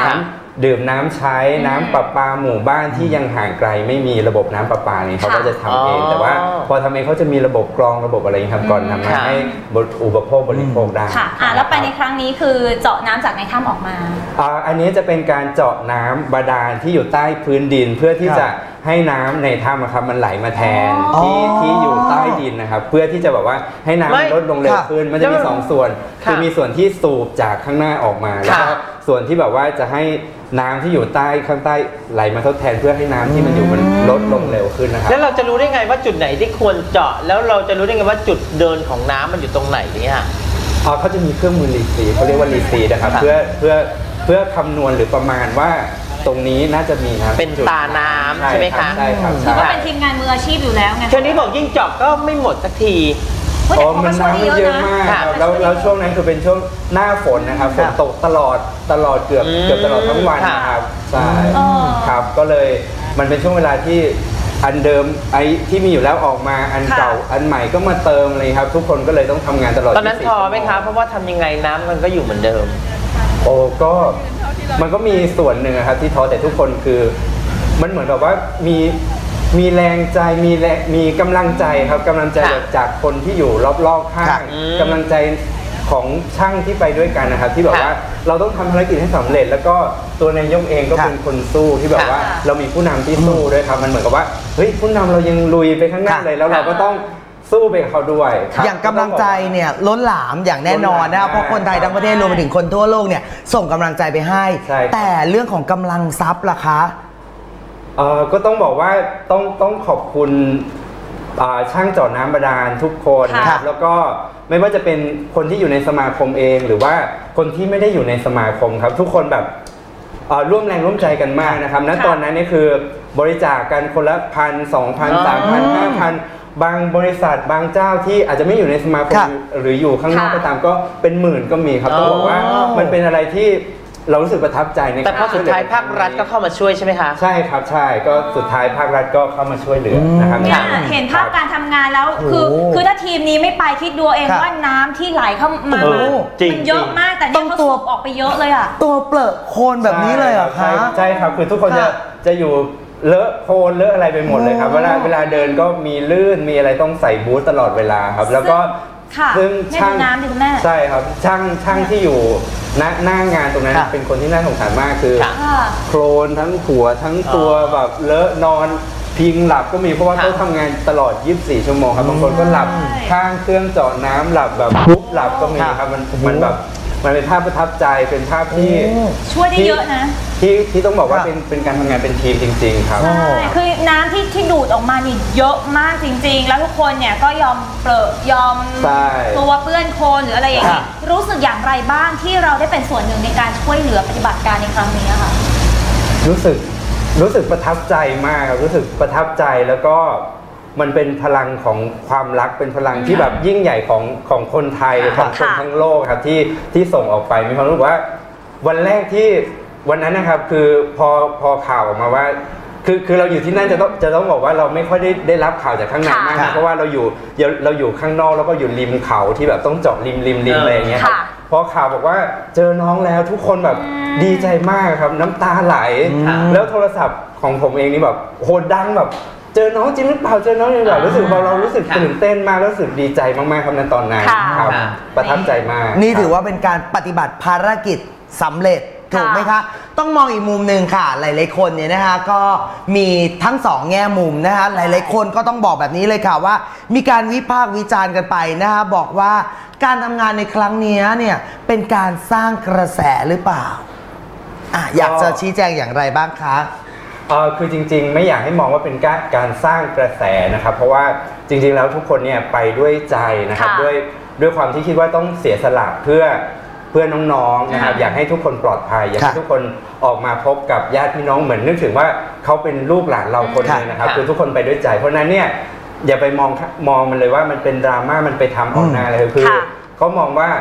ดื่มน้ำใช้น้ำประปาหมู่บ้านที่ยังห่างไกลไม่มีระบบน้ำประปาเนี่ยเขาก็จะทำเองแต่ว่าพอทำเองเขาจะมีระบบกรองระบบอะไรครับก่อนทำมาให้อุปโภคบริโภคได้ค่ะอ่ะแล้วไปในครั้งนี้คือเจาะน้ำจากในถ้ำออกมาอ่าอันนี้จะเป็นการเจาะน้ำบาดาลที่อยู่ใต้พื้นดินเพื่อที่จะให้น้ำในถ้ำครับมันไหลมาแทนที่ที่อยู่ใต้ดินนะครับเพื่อที่จะแบบว่าให้น้ำลดลงเร็วขึ้นมันจะมีสองส่วนคือมีส่วนที่สูบจากข้างหน้าออกมาแล้วก็ส่วนที่แบบว่าจะให้น้ำที่อยู่ใต้ข้างใต้ไหลมาทดแทนเพื่อให้น้ำที่มันอยู่มันลดลงเร็วขึ้นนะครับแล้วเราจะรู้ได้ไงว่าจุดไหนที่ควรเจาะแล้วเราจะรู้ได้ไงว่าจุดเดินของน้ำมันอยู่ตรงไหนเนี่ยอ๋อเขาจะมีเครื่องมือรีซีเขาเรียกว่ารีซีนะครับเพื่อเพื่อเพื่อคำนวณหรือประมาณว่าตรงนี้น่าจะมีนะเป็นตาน้ำใช่ไหมคะใช่ครับถือว่าเป็นทีมงานมืออาชีพอยู่แล้วไงช่วงนี้บอกยิ่งเจาะก็ไม่หมดสักทีอ๋อมันน้ำมันเยอะมากแล้วแล้วช่วงนั้นคือเป็นช่วงหน้าฝนนะครับฝนตกตลอดตลอดเกือบเกือบตลอดทั้งวันนะครับใช่ครับก็เลยมันเป็นช่วงเวลาที่อันเดิมไอ้ที่มีอยู่แล้วออกมาอันเก่าอันใหม่ก็มาเติมเลยครับทุกคนก็เลยต้องทำงานตลอดตอนนั้นท้อไหมครับเพราะว่าทำยังไงน้ำมันก็อยู่เหมือนเดิมโอ้ก็มันก็มีส่วนหนึ่งครับที่ท้อแต่ทุกคนคือมันเหมือนแบบว่ามีมีแรงใจมีแรงมีกำลังใจครับกำลังใจจากคนที่อยู่รอบๆข้างกำลังใจของช่างที่ไปด้วยกันนะครับที่แบบว่าเราต้องทำภารกิจให้สำเร็จแล้วก็ตัวนายกเองก็เป็นคนสู้ที่แบบว่าเรามีผู้นำที่สู้ด้วยครับมันเหมือนกับว่าเฮ้ยผู้นำเรายังลุยไปข้างหน้าเลยแล้วเราก็ต้องสู้ไปกับเขาด้วยอย่างกำลังใจเนี่ยล้นหลามอย่างแน่นอนนะครับเพราะคนไทยทั้งประเทศรวมไปถึงคนทั่วโลกเนี่ยส่งกำลังใจไปให้แต่เรื่องของกำลังทรัพย์ล่ะคะเอ่อก็ต้องบอกว่าต้องต้องขอบคุณช่างเจาะน้ำบาดาลทุกคนนะครับแล้วก็ไม่ว่าจะเป็นคนที่อยู่ในสมาคมเองหรือว่าคนที่ไม่ได้อยู่ในสมาคมครับทุกคนแบบร่วมแรงร่วมใจกันมากนะครับณตอนนั้นนี่คือบริจาคกันคนละพันสองพันสามพันห้าพันบางบริษัทบางเจ้าที่อาจจะไม่อยู่ในสมาคมหรืออยู่ข้างนอกก็ตามก็เป็นหมื่นก็มีครับต้องบอกว่ามันเป็นอะไรที่เรารู้สึกประทับใจในแต่พอสุดท้ายภาครัฐก็เข้ามาช่วยใช่ไหมคะใช่ครับใช่ก็สุดท้ายภาครัฐก็เข้ามาช่วยเหลือนะครับเห็นภาพการทำงานแล้วคือคือถ้าทีมนี้ไม่ไปคิดดูเองว่าน้ำที่ไหลเข้ามามันเยอะมากแต่เนี่ยเขาสูบออกไปเยอะเลยอ่ะตัวเปลือกโคลนแบบนี้เลยเหรอคะใช่ครับคือทุกคนจะจะอยู่เลอะโคลนเลอะอะไรไปหมดเลยครับเวลาเวลาเดินก็มีลื่นมีอะไรต้องใส่บูทตลอดเวลาครับแล้วก็ซึ่งช่างใช่ครับช่างช่างที่อยู่ณหน้างานตรงนั้นเป็นคนที่น่าสงสารมากคือโคลนทั้งหัวทั้งตัวแบบเลอะนอนพิงหลับก็มีเพราะว่าเขาทำงานตลอดยี่สิบสี่ชั่วโมงครับบางคนก็หลับข้างเครื่องเจาะน้ำหลับแบบปุ๊บหลับก็มีครับมันมันแบบมันเป็นภาพประทับใจเป็นภาพที่ช่วยได้เยอะนะที่ที่ต้องบอกว่าเป็นเป็นการทำงานเป็นทีมจริงๆครับใช่คือน้ำที่ที่ดูดออกมานี่เยอะมากจริงๆแล้วทุกคนเนี่ยก็ยอมเปรอะยอมตัวเปื้อนโคลนหรืออะไรอย่างนี้รู้สึกอย่างไรบ้างที่เราได้เป็นส่วนหนึ่งในการช่วยเหลือปฏิบัติการในครั้งนี้ค่ะรู้สึกรู้สึกประทับใจมากรู้สึกประทับใจแล้วก็มันเป็นพลังของความรักเป็นพลังที่แบบยิ่งใหญ่ของของคนไทยของคนทั้งโลกครับที่ที่ส่งออกไปมีความรู้สึกว่าวันแรกที่วันนั้นนะครับคือพอพอข่าวออกมาว่าคือคือเราอยู่ที่นั่นจะต้องจะต้องบอกว่าเราไม่ค่อยได้ได้รับข่าวจากข้างในมากนะเพราะว่าเราอยู่เราอยู่ข้างนอกแล้วก็อยู่ริมเขาที่แบบต้องเจาะริมริมริมอะไรอย่างเงี้ยครับพอข่าวบอกว่าเจอน้องแล้วทุกคนแบบดีใจมากครับน้ำตาไหลแล้วโทรศัพท์ของผมเองนี่แบบโหดังแบบเจอน้องจริงหรือเปล่าเจอน้องจริงหรือเปล่ารู้สึกเราเรารู้สึกตื่นเต้นมากรู้สึกดีใจมากๆครับในตอนนั้นครับประทับใจมากนี่ถือว่าเป็นการปฏิบัติภารกิจสำเร็จถูกไหมคะต้องมองอีกมุมหนึ่งค่ะหลายๆคนเนี่ยนะคะก็มีทั้งสองแง่มุมนะคะหลายๆคนก็ต้องบอกแบบนี้เลยค่ะว่ามีการวิพากษ์วิจารณ์กันไปนะคะบอกว่าการทำงานในครั้งนี้เนี่ยเป็นการสร้างกระแสหรือเปล่าอ่ะอยากจะชี้แจงอย่างไรบ้างคะเออคือจริงๆไม่อยากให้มองว่าเป็นการการสร้างกระแสนะครับเพราะว่าจริงๆแล้วทุกคนเนี่ยไปด้วยใจนะครับด้วยด้วยความที่คิดว่าต้องเสียสละเพื่อเพื่อน้องๆนะครับอยากให้ทุกคนปลอดภัยอยากให้ทุกคนออกมาพบกับญาติพี่น้องเหมือนนึกถึงว่าเขาเป็นลูกหลานเราคนนึงนะครับคือทุกคนไปด้วยใจเพราะนั้นเนี่ยอย่าไปมองมองมันเลยว่ามันเป็นดราม่ามันไปทำออกหน้าเลยคือเขามองว่า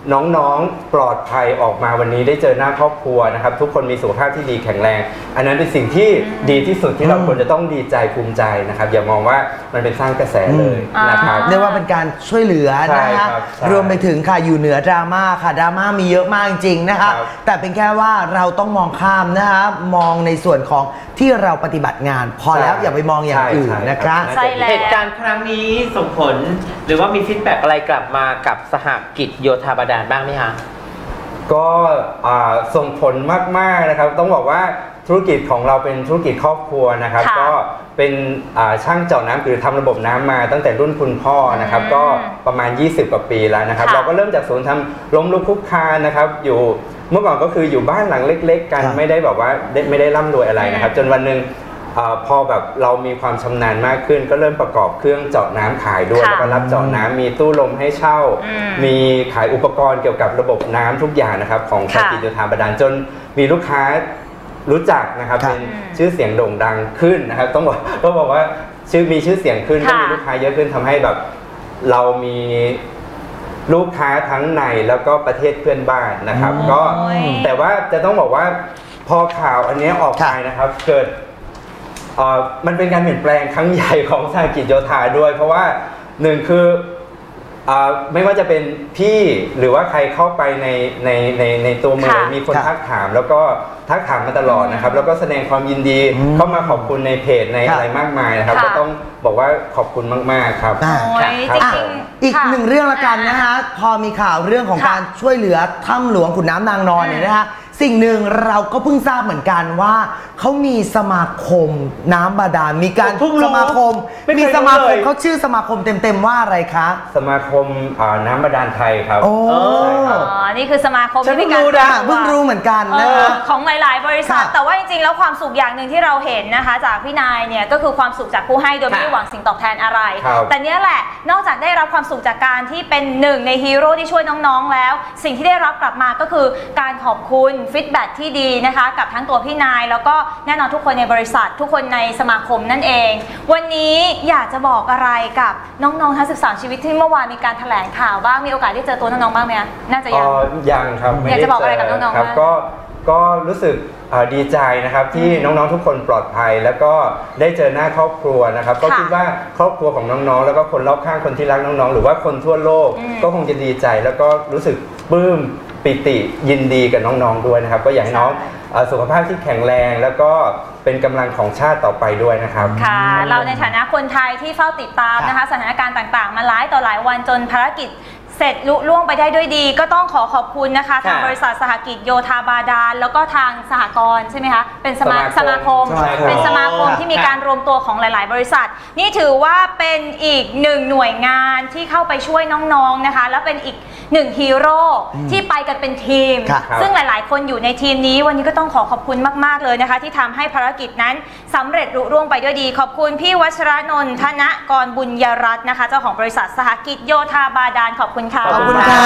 น้องๆปลอดภัยออกมาวันนี้ได้เจอหน้าครอบครัวนะครับทุกคนมีสุขภาพที่ดีแข็งแรงอันนั้นเป็นสิ่งที่ดีที่สุดที่เราควรจะต้องดีใจภูมิใจนะครับอย่ามองว่ามันเป็นสร้างกระแสเลยนะครับเรียกว่าเป็นการช่วยเหลือนะคะรวมไปถึงค่ะอยู่เหนือดราม่าค่ะดราม่ามีเยอะมากจริงๆนะคะแต่เป็นแค่ว่าเราต้องมองข้ามนะคะมองในส่วนของที่เราปฏิบัติงานพอแล้วอย่าไปมองอย่างอื่นนะคะเหตุการณ์ครั้งนี้ส่งผลหรือว่ามีฟีดแบ็กอะไรกลับมากับสหกิจโยธาบาดาลบ้างไหมคะก็ส่งผลมากๆนะครับต้องบอกว่าธุรกิจของเราเป็นธุรกิจครอบครัวนะครับก็เป็นช่างเจาะน้ำคือทำระบบน้ำมาตั้งแต่รุ่นคุณพ่อนะครับก็ประมาณยี่สิบกว่าปีแล้วนะครับเราก็เริ่มจากศูนย์ทำล้มลุกคลุกคลานนะครับอยู่เมื่อก่อนก็คืออยู่บ้านหลังเล็กๆกันไม่ได้แบบว่าไม่ได้ร่ำรวยอะไรนะครับจนวันหนึ่งพอแบบเรามีความชำนาญมากขึ้นก็เริ่มประกอบเครื่องเจาะน้ำขายด้วยแล้วก็รับเจาะน้ำมีตู้ลมให้เช่ามีขายอุปกรณ์เกี่ยวกับระบบน้ำทุกอย่างนะครับของสหกิจโยธาบาดาลจนมีลูกค้ารู้จักนะครับเป็นชื่อเสียงโด่งดังขึ้นนะครับต้องบอกต้องบอกว่าชื่อมีชื่อเสียงขึ้นก็มีลูกค้าเยอะขึ้นทำให้แบบเรามีลูกค้าทั้งในแล้วก็ประเทศเพื่อนบ้านนะครับก็แต่ว่าจะต้องบอกว่าพอข่าวอันนี้ออกไปนะครับเกิดมันเป็นการเปลี่ยนแปลงครั้งใหญ่ของสหกิจโยธาด้วยเพราะว่าหนึ่งคือไม่ว่าจะเป็นพี่หรือว่าใครเข้าไปในในในในตัวเมืองมีคนทักถามแล้วก็ทักถามมาตลอดนะครับแล้วก็แสดงความยินดีเข้ามาขอบคุณในเพจในอะไรมากมายนะครับก็ต้องบอกว่าขอบคุณมากๆครับอีกหนึ่งเรื่องละกันนะคะพอมีข่าวเรื่องของการช่วยเหลือถ้ำหลวงขุนน้ำนางนอนเนี่ยนะคะสิ่งหนึ่งเราก็เพิ่งทราบเหมือนกันว่าเขามีสมาคมน้ำบาดาลมีการสมาคมมีสมาคมเขาชื่อสมาคมเต็มๆว่าอะไรคะสมาคมน้ำบาดาลไทยครับโอ้นี่คือสมาคมที่มีการเพิ่งรู้เหมือนกันนะของหลายๆบริษัทแต่ว่าจริงๆแล้วความสุขอย่างหนึ่งที่เราเห็นนะคะจากพี่นายเนี่ยก็คือความสุขจากผู้ให้โดยไม่ได้หวังสิ่งตอบแทนอะไรแต่เนี้ยแหละนอกจากได้รับความสุขจากการที่เป็นหนึ่งในฮีโร่ที่ช่วยน้องๆแล้วสิ่งที่ได้รับกลับมาก็คือการขอบคุณฟีดแบ็กที่ดีนะคะกับทั้งตัวพี่นายแล้วก็แน่นอนทุกคนในบริษัททุกคนในสมาคมนั่นเองวันนี้อยากจะบอกอะไรกับน้องๆทั้งสิบสามชีวิตที่เมื่อวานมีการแถลงข่าวบ้างมีโอกาสได้เจอตัวน้องๆบ้างไหมน่าจะยังยังครับอยากจะบอกอะไรกับน้องๆบ้างก็ก็รู้สึกดีใจนะครับที่น้องๆทุกคนปลอดภัยแล้วก็ได้เจอหน้าครอบครัวนะครับก็คิดว่าครอบครัวของน้องๆแล้วก็คนรอบข้างคนที่รักน้องๆหรือว่าคนทั่วโลกก็คงจะดีใจแล้วก็รู้สึกปลื้มปิติยินดีกับน้องๆด้วยนะครับก็อยากให้น้องสุขภาพที่แข็งแรงแล้วก็เป็นกำลังของชาติต่อไปด้วยนะครับค่ะเราในฐานะคนไทยที่เฝ้าติดตามนะคะสถานการณ์ต่างๆมาหลายต่อหลายวันจนภารกิจเสร็จลุล่วงไปได้ด้วยดีก็ต้องขอขอบคุณนะคะทางบริษัทสหกิจโยธาบาดาลแล้วก็ทางสหกรณ์ใช่ไหมคะเป็นสมาสมาคมเป็นสมาคมที่มีการรวมตัวของหลายๆบริษัทนี่ถือว่าเป็นอีกหนึ่งหน่วยงานที่เข้าไปช่วยน้องๆนะคะแล้วเป็นอีกหนึ่งฮีโร่ที่ไปกันเป็นทีมซึ่งหลายๆคนอยู่ในทีมนี้วันนี้ก็ต้องขอขอบคุณมากๆเลยนะคะที่ทำให้ภารกิจนั้นสำเร็จลุล่วงไปด้วยดีขอบคุณพี่วัชรนนท์ธนกรบุญยรัตน์นะคะเจ้าของบริษัทสหกิจโยธาบาดาลขอบคุณค่ะขอบคุณค่ะ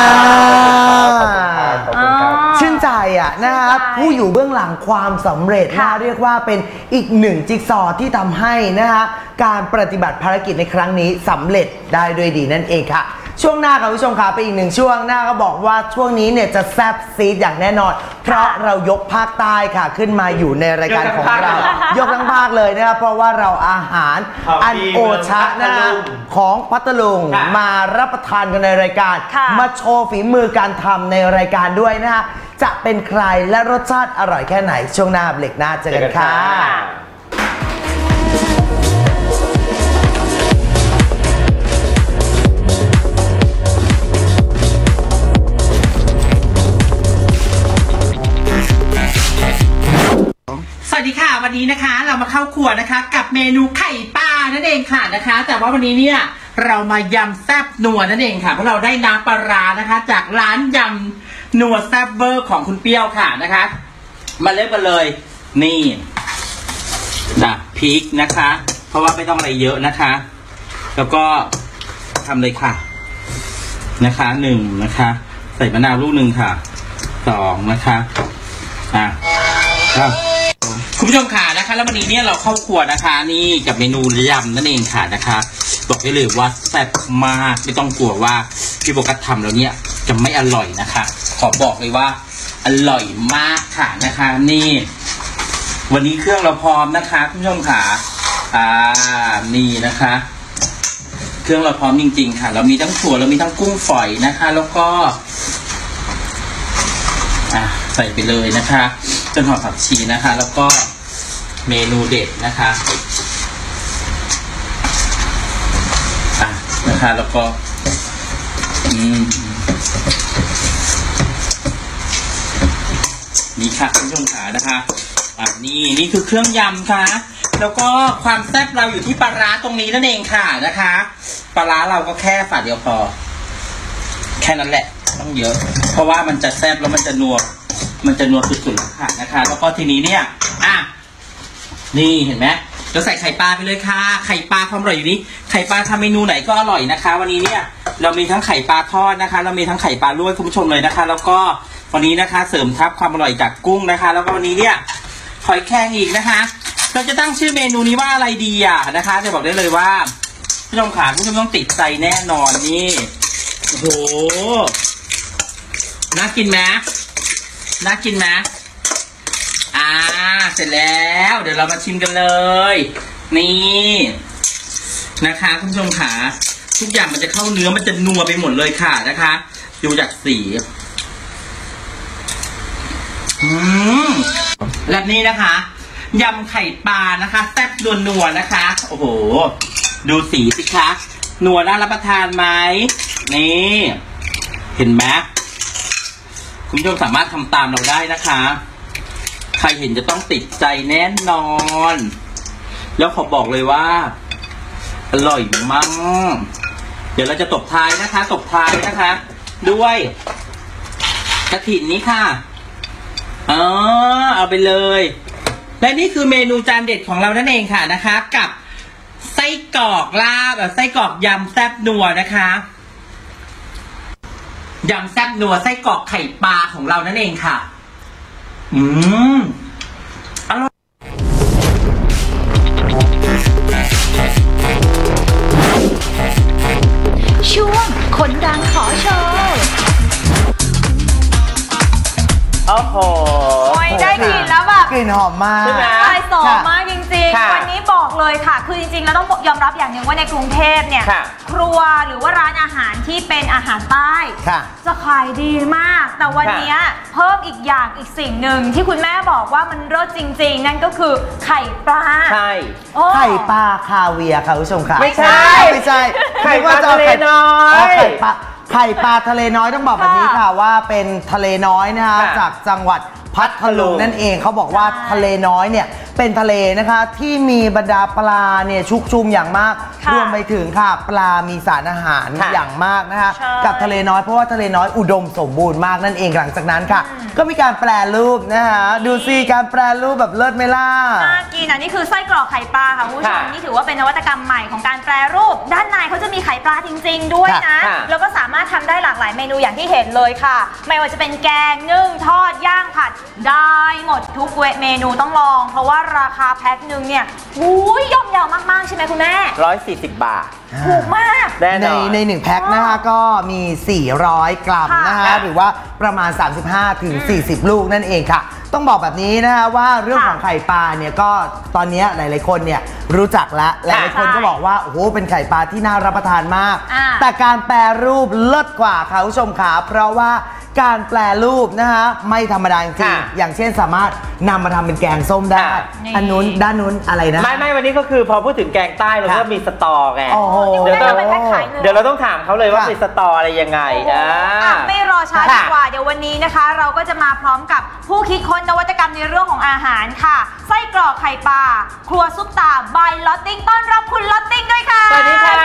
ชื่นใจอ่ะนะครับผู้อยู่เบื้องหลังความสำเร็จนะเรียกว่าเป็นอีกหนึ่งจิ๊กซอว์ที่ทำให้นะคะการปฏิบัติภารกิจในครั้งนี้สำเร็จได้ด้วยดีนั่นเองค่ะช่วงหน้าค่ะผู้ชมค่ะไปอีกหนึ่งช่วงหน้าก็บอกว่าช่วงนี้เนี่ยจะแซ่บซีดอย่างแน่นอนเพราะเรายกภาคใต้ค่ะขึ้นมาอยู่ในรายการของเรายกทั้งภาคเลยนะครับเพราะว่าเราอาหารอันโอชะนะของพัทลุงมารับประทานกันในรายการมาโชว์ฝีมือการทำในรายการด้วยนะคะจะเป็นใครและรสชาติอร่อยแค่ไหนช่วงหน้าเบรกหน้าเจอกันค่ะสวัสดีค่ะวันนี้นะคะเรามาเข้าครัวนะคะกับเมนูไข่ปลานั่นเองค่ะนะคะแต่ว่าวันนี้เนี่ยเรามายำแซ่บนัวนั่นเองค่ะเพราะเราได้น้ำปลาร้านะคะจากร้านยำนัวแซ่บเบอร์ของคุณเปรี้ยวค่ะนะคะมาเริ่มกันเลยนี่นะพริกนะคะเพราะว่าไม่ต้องอะไรเยอะนะคะแล้วก็ทำเลยค่ะนะคะหนึ่งนะคะใส่มะนาวลูกหนึ่งค่ะสองนะคะอ่ะครับคุณผู้ชมค่ะนะคะแล้ววันนี้เนี่ยเราเข้าครัวนะคะนี่กับเมนูยำนั่นเองค่ะนะคะบอกได้เลยว่าแซ่บมากไม่ต้องกลัวว่าพี่โบกัสทำแล้วเนี่ยจะไม่อร่อยนะคะขอบอกเลยว่าอร่อยมากค่ะนะคะนี่วันนี้เครื่องเราพร้อมนะคะคุณผู้ชมค่ะอ่านี่นะคะเครื่องเราพร้อมจริงๆค่ะเรามีทั้งถั่วเรามีทั้งกุ้งฝอยนะคะแล้วก็อ่ะใส่ไปเลยนะคะต้นหอมผักชีนะคะแล้วก็เมนูเด็ดนะคะอ่ะนะคะแล้วก็อืมนี่ค่ะคุณผู้ชมขานะคะอ่ะนี่นี่คือเครื่องยำค่ะแล้วก็ความแซ่บเราอยู่ที่ปลาร้าตรงนี้นั่นเองค่ะนะคะปลาร้าเราก็แค่ฝาเดียวพอแค่นั้นแหละต้องเยอะเพราะว่ามันจะแซ่บแล้วมันจะนัวมันจะนัวสุดๆค่ะนะคะแล้วก็ทีนี้เนี่ยอ่ะนี่เห็นไหมเราใส่ไข่ปลาไปเลยค่ะไข่ปลาความอร่อยอยู่นี้ไข่ปลาทำเมนูไหนก็อร่อยนะคะวันนี้เนี่ยเรามีทั้งไข่ปลาทอดนะคะเรามีทั้งไข่ปลาลวกคุณผู้ชมเลยนะคะแล้วก็วันนี้นะคะเสริมทับความอร่อยจากกุ้งนะคะแล้วก็วันนี้เนี่ยหอยแครงอีกนะคะเราจะตั้งชื่อเมนูนี้ว่าอะไรดีอ่ะนะคะจะบอกได้เลยว่าผู้ชมขาผู้ชมต้องติดใจแน่นอนนี่โอ้โหน่ากินไหมน่ากินไหมอ่าเสร็จแล้วเดี๋ยวเรามาชิมกันเลยนี่นะคะคุณผู้ชมขาทุกอย่างมันจะเข้าเนื้อมันจะนัวไปหมดเลยค่ะนะคะดูจากสีอืมและนี่นะคะยำไข่ปลานะคะแซ่บนัวๆนะคะโอ้โหดูสีสิคะนัวน่ารับประทานไหมนี่เห็นไหมคุณผู้ชมสามารถทำตามเราได้นะคะใครเห็นจะต้องติดใจแน่นอนแล้วขอบอกเลยว่าอร่อยมากเดี๋ยวเราจะตบท้ายนะคะตบท้ายนะคะด้วยกระถิ่นนี้ค่ะเออเอาไปเลยและนี่คือเมนูจานเด็ดของเรานั่นเองค่ะนะคะกับไส้กรอกลาบไส้กรอกยำแซ่บนัวนะคะยำแซ่บนัวไส้กรอกไข่ปลาของเรานั่นเองค่ะอืมอร่อยช่วงคนดังขอโชว์โอ้โหได้กลิ่นแล้วแบบกลิ่นหอมมากใช่ไหมใช่สอมมากจริงๆวันนี้บอกเลยค่ะคือจริงๆแล้วต้องยอมรับอย่างหนึ่งว่าในกรุงเทพเนี่ยครัวหรือว่าร้านอาหารที่เป็นอาหารใต้จะขายดีมากแต่วันนี้เพิ่มอีกอย่างอีกสิ่งหนึ่งที่คุณแม่บอกว่ามันเลิศจริงๆนั่นก็คือไข่ปลาใช่ไข่ปลาคาเวียร์ค่ะคุณผู้ชมค่ะไม่ใช่ไม่ใช่ไข่ปลาทะเลน้อยไข่ปลาไข่ปลาทะเลน้อยต้องบอกแบบนี้ค่ะว่าเป็นทะเลน้อยนะคะจากจังหวัดพัทลุงนั่นเองเขาบอกว่าทะเลน้อยเนี่ยเป็นทะเลนะคะที่มีบรรดาปลาเนี่ยชุกชุมอย่างมากรวมไปถึงค่ะปลามีสารอาหารอย่างมากนะคะกับทะเลน้อยเพราะว่าทะเลน้อยอุดมสมบูรณ์มากนั่นเองหลังจากนั้นค่ะก็มีการแปรรูปนะคะดูสิการแปรรูปแบบเลิศไหมล่ะน่ากินนะนี่คือไส้กรอกไข่ปลาค่ะคุณผู้ชมนี่ถือว่าเป็นนวัตกรรมใหม่ของการแปรรูปด้านในเขาจะมีไข่ปลาจริงๆด้วยนะแล้วก็สามารถทำได้หลากหลายเมนูอย่างที่เห็นเลยค่ะไม่ว่าจะเป็นแกงนึ่งทอดย่างผัดได้หมดทุกเมนูต้องลองเพราะว่าราคาแพ็คหนึ่งเนี่ยอุ้ยย่อมเยาวมากๆใช่ไหมคุณแม่ร้อยสี่สิบบาทถูกมากในในหนึ่งแพ็คนะคะก็มีสี่ร้อยกรัมนะคะหรือว่าประมาณ สามสิบห้าถึงสี่สิบ ลูกนั่นเองค่ะต้องบอกแบบนี้นะคะว่าเรื่องของไข่ปลาเนี่ยก็ตอนนี้หลายๆคนเนี่ยรู้จักแล้วหลายๆคนก็บอกว่าโอ้โหเป็นไข่ปลาที่น่ารับประทานมากแต่การแปรรูปเลิศกว่าค่ะคุณผู้ชมค่ะเพราะว่าการแปรรูปนะคะไม่ธรรมดาจริงอย่างเช่นสามารถนำมาทำเป็นแกงส้มได้อันนู้นด้านนู้นอะไรนะไม่ไม่วันนี้ก็คือพอพูดถึงแกงใต้เราก็มีสตอไงเดี๋ยวเดี๋ยวเราต้องถามเขาเลยว่ามีสตออะไรยังไงอ่ะไม่รอช้าดีกว่าเดี๋ยววันนี้นะคะเราก็จะมาพร้อมกับผู้คิดค้นนวัตกรรมในเรื่องของอาหารค่ะไส้กรอกไข่ปลาครัวซุปตาบายลอตติ้งต้อนรับคุณลอตติ้งด้วยค่ะสวัสดีค่ะ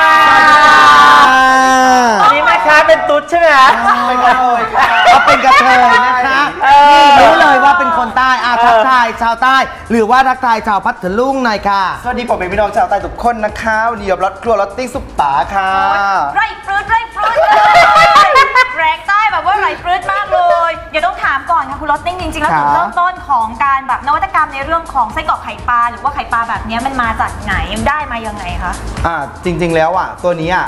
วันนี้แม่ค้าเป็นตุ๊ดใช่ไหมคะเขาเป็นกระเทยนะคะนี่รู้เลยว่าเป็นคนใต้อาทักทายชาวใต้หรือว่าทักทายชาวพัทลุงหน่อยค่ะสวัสดีผมเป็นพี่น้องชาวใต้ทุกคนนะคะวันนี้ยอมรับครัวลอตติ้งซุปตาค่ะไรฟรุตไรฟรุตแรงใต้แบบว่าไรฟรุตมากเลยเดี๋ยวต้องถามก่อนค่ะคุณลอตติ้งจริงๆแล้วจุดเริ่มต้นของการแบบนวัตกรรมในเรื่องของไส้กรอกไข่ปลาหรือว่าไข่ปลาแบบนี้มันมาจากไหนได้มายังไงคะอ่าจริงๆแล้วอ่ะตัวนี้อ่ะ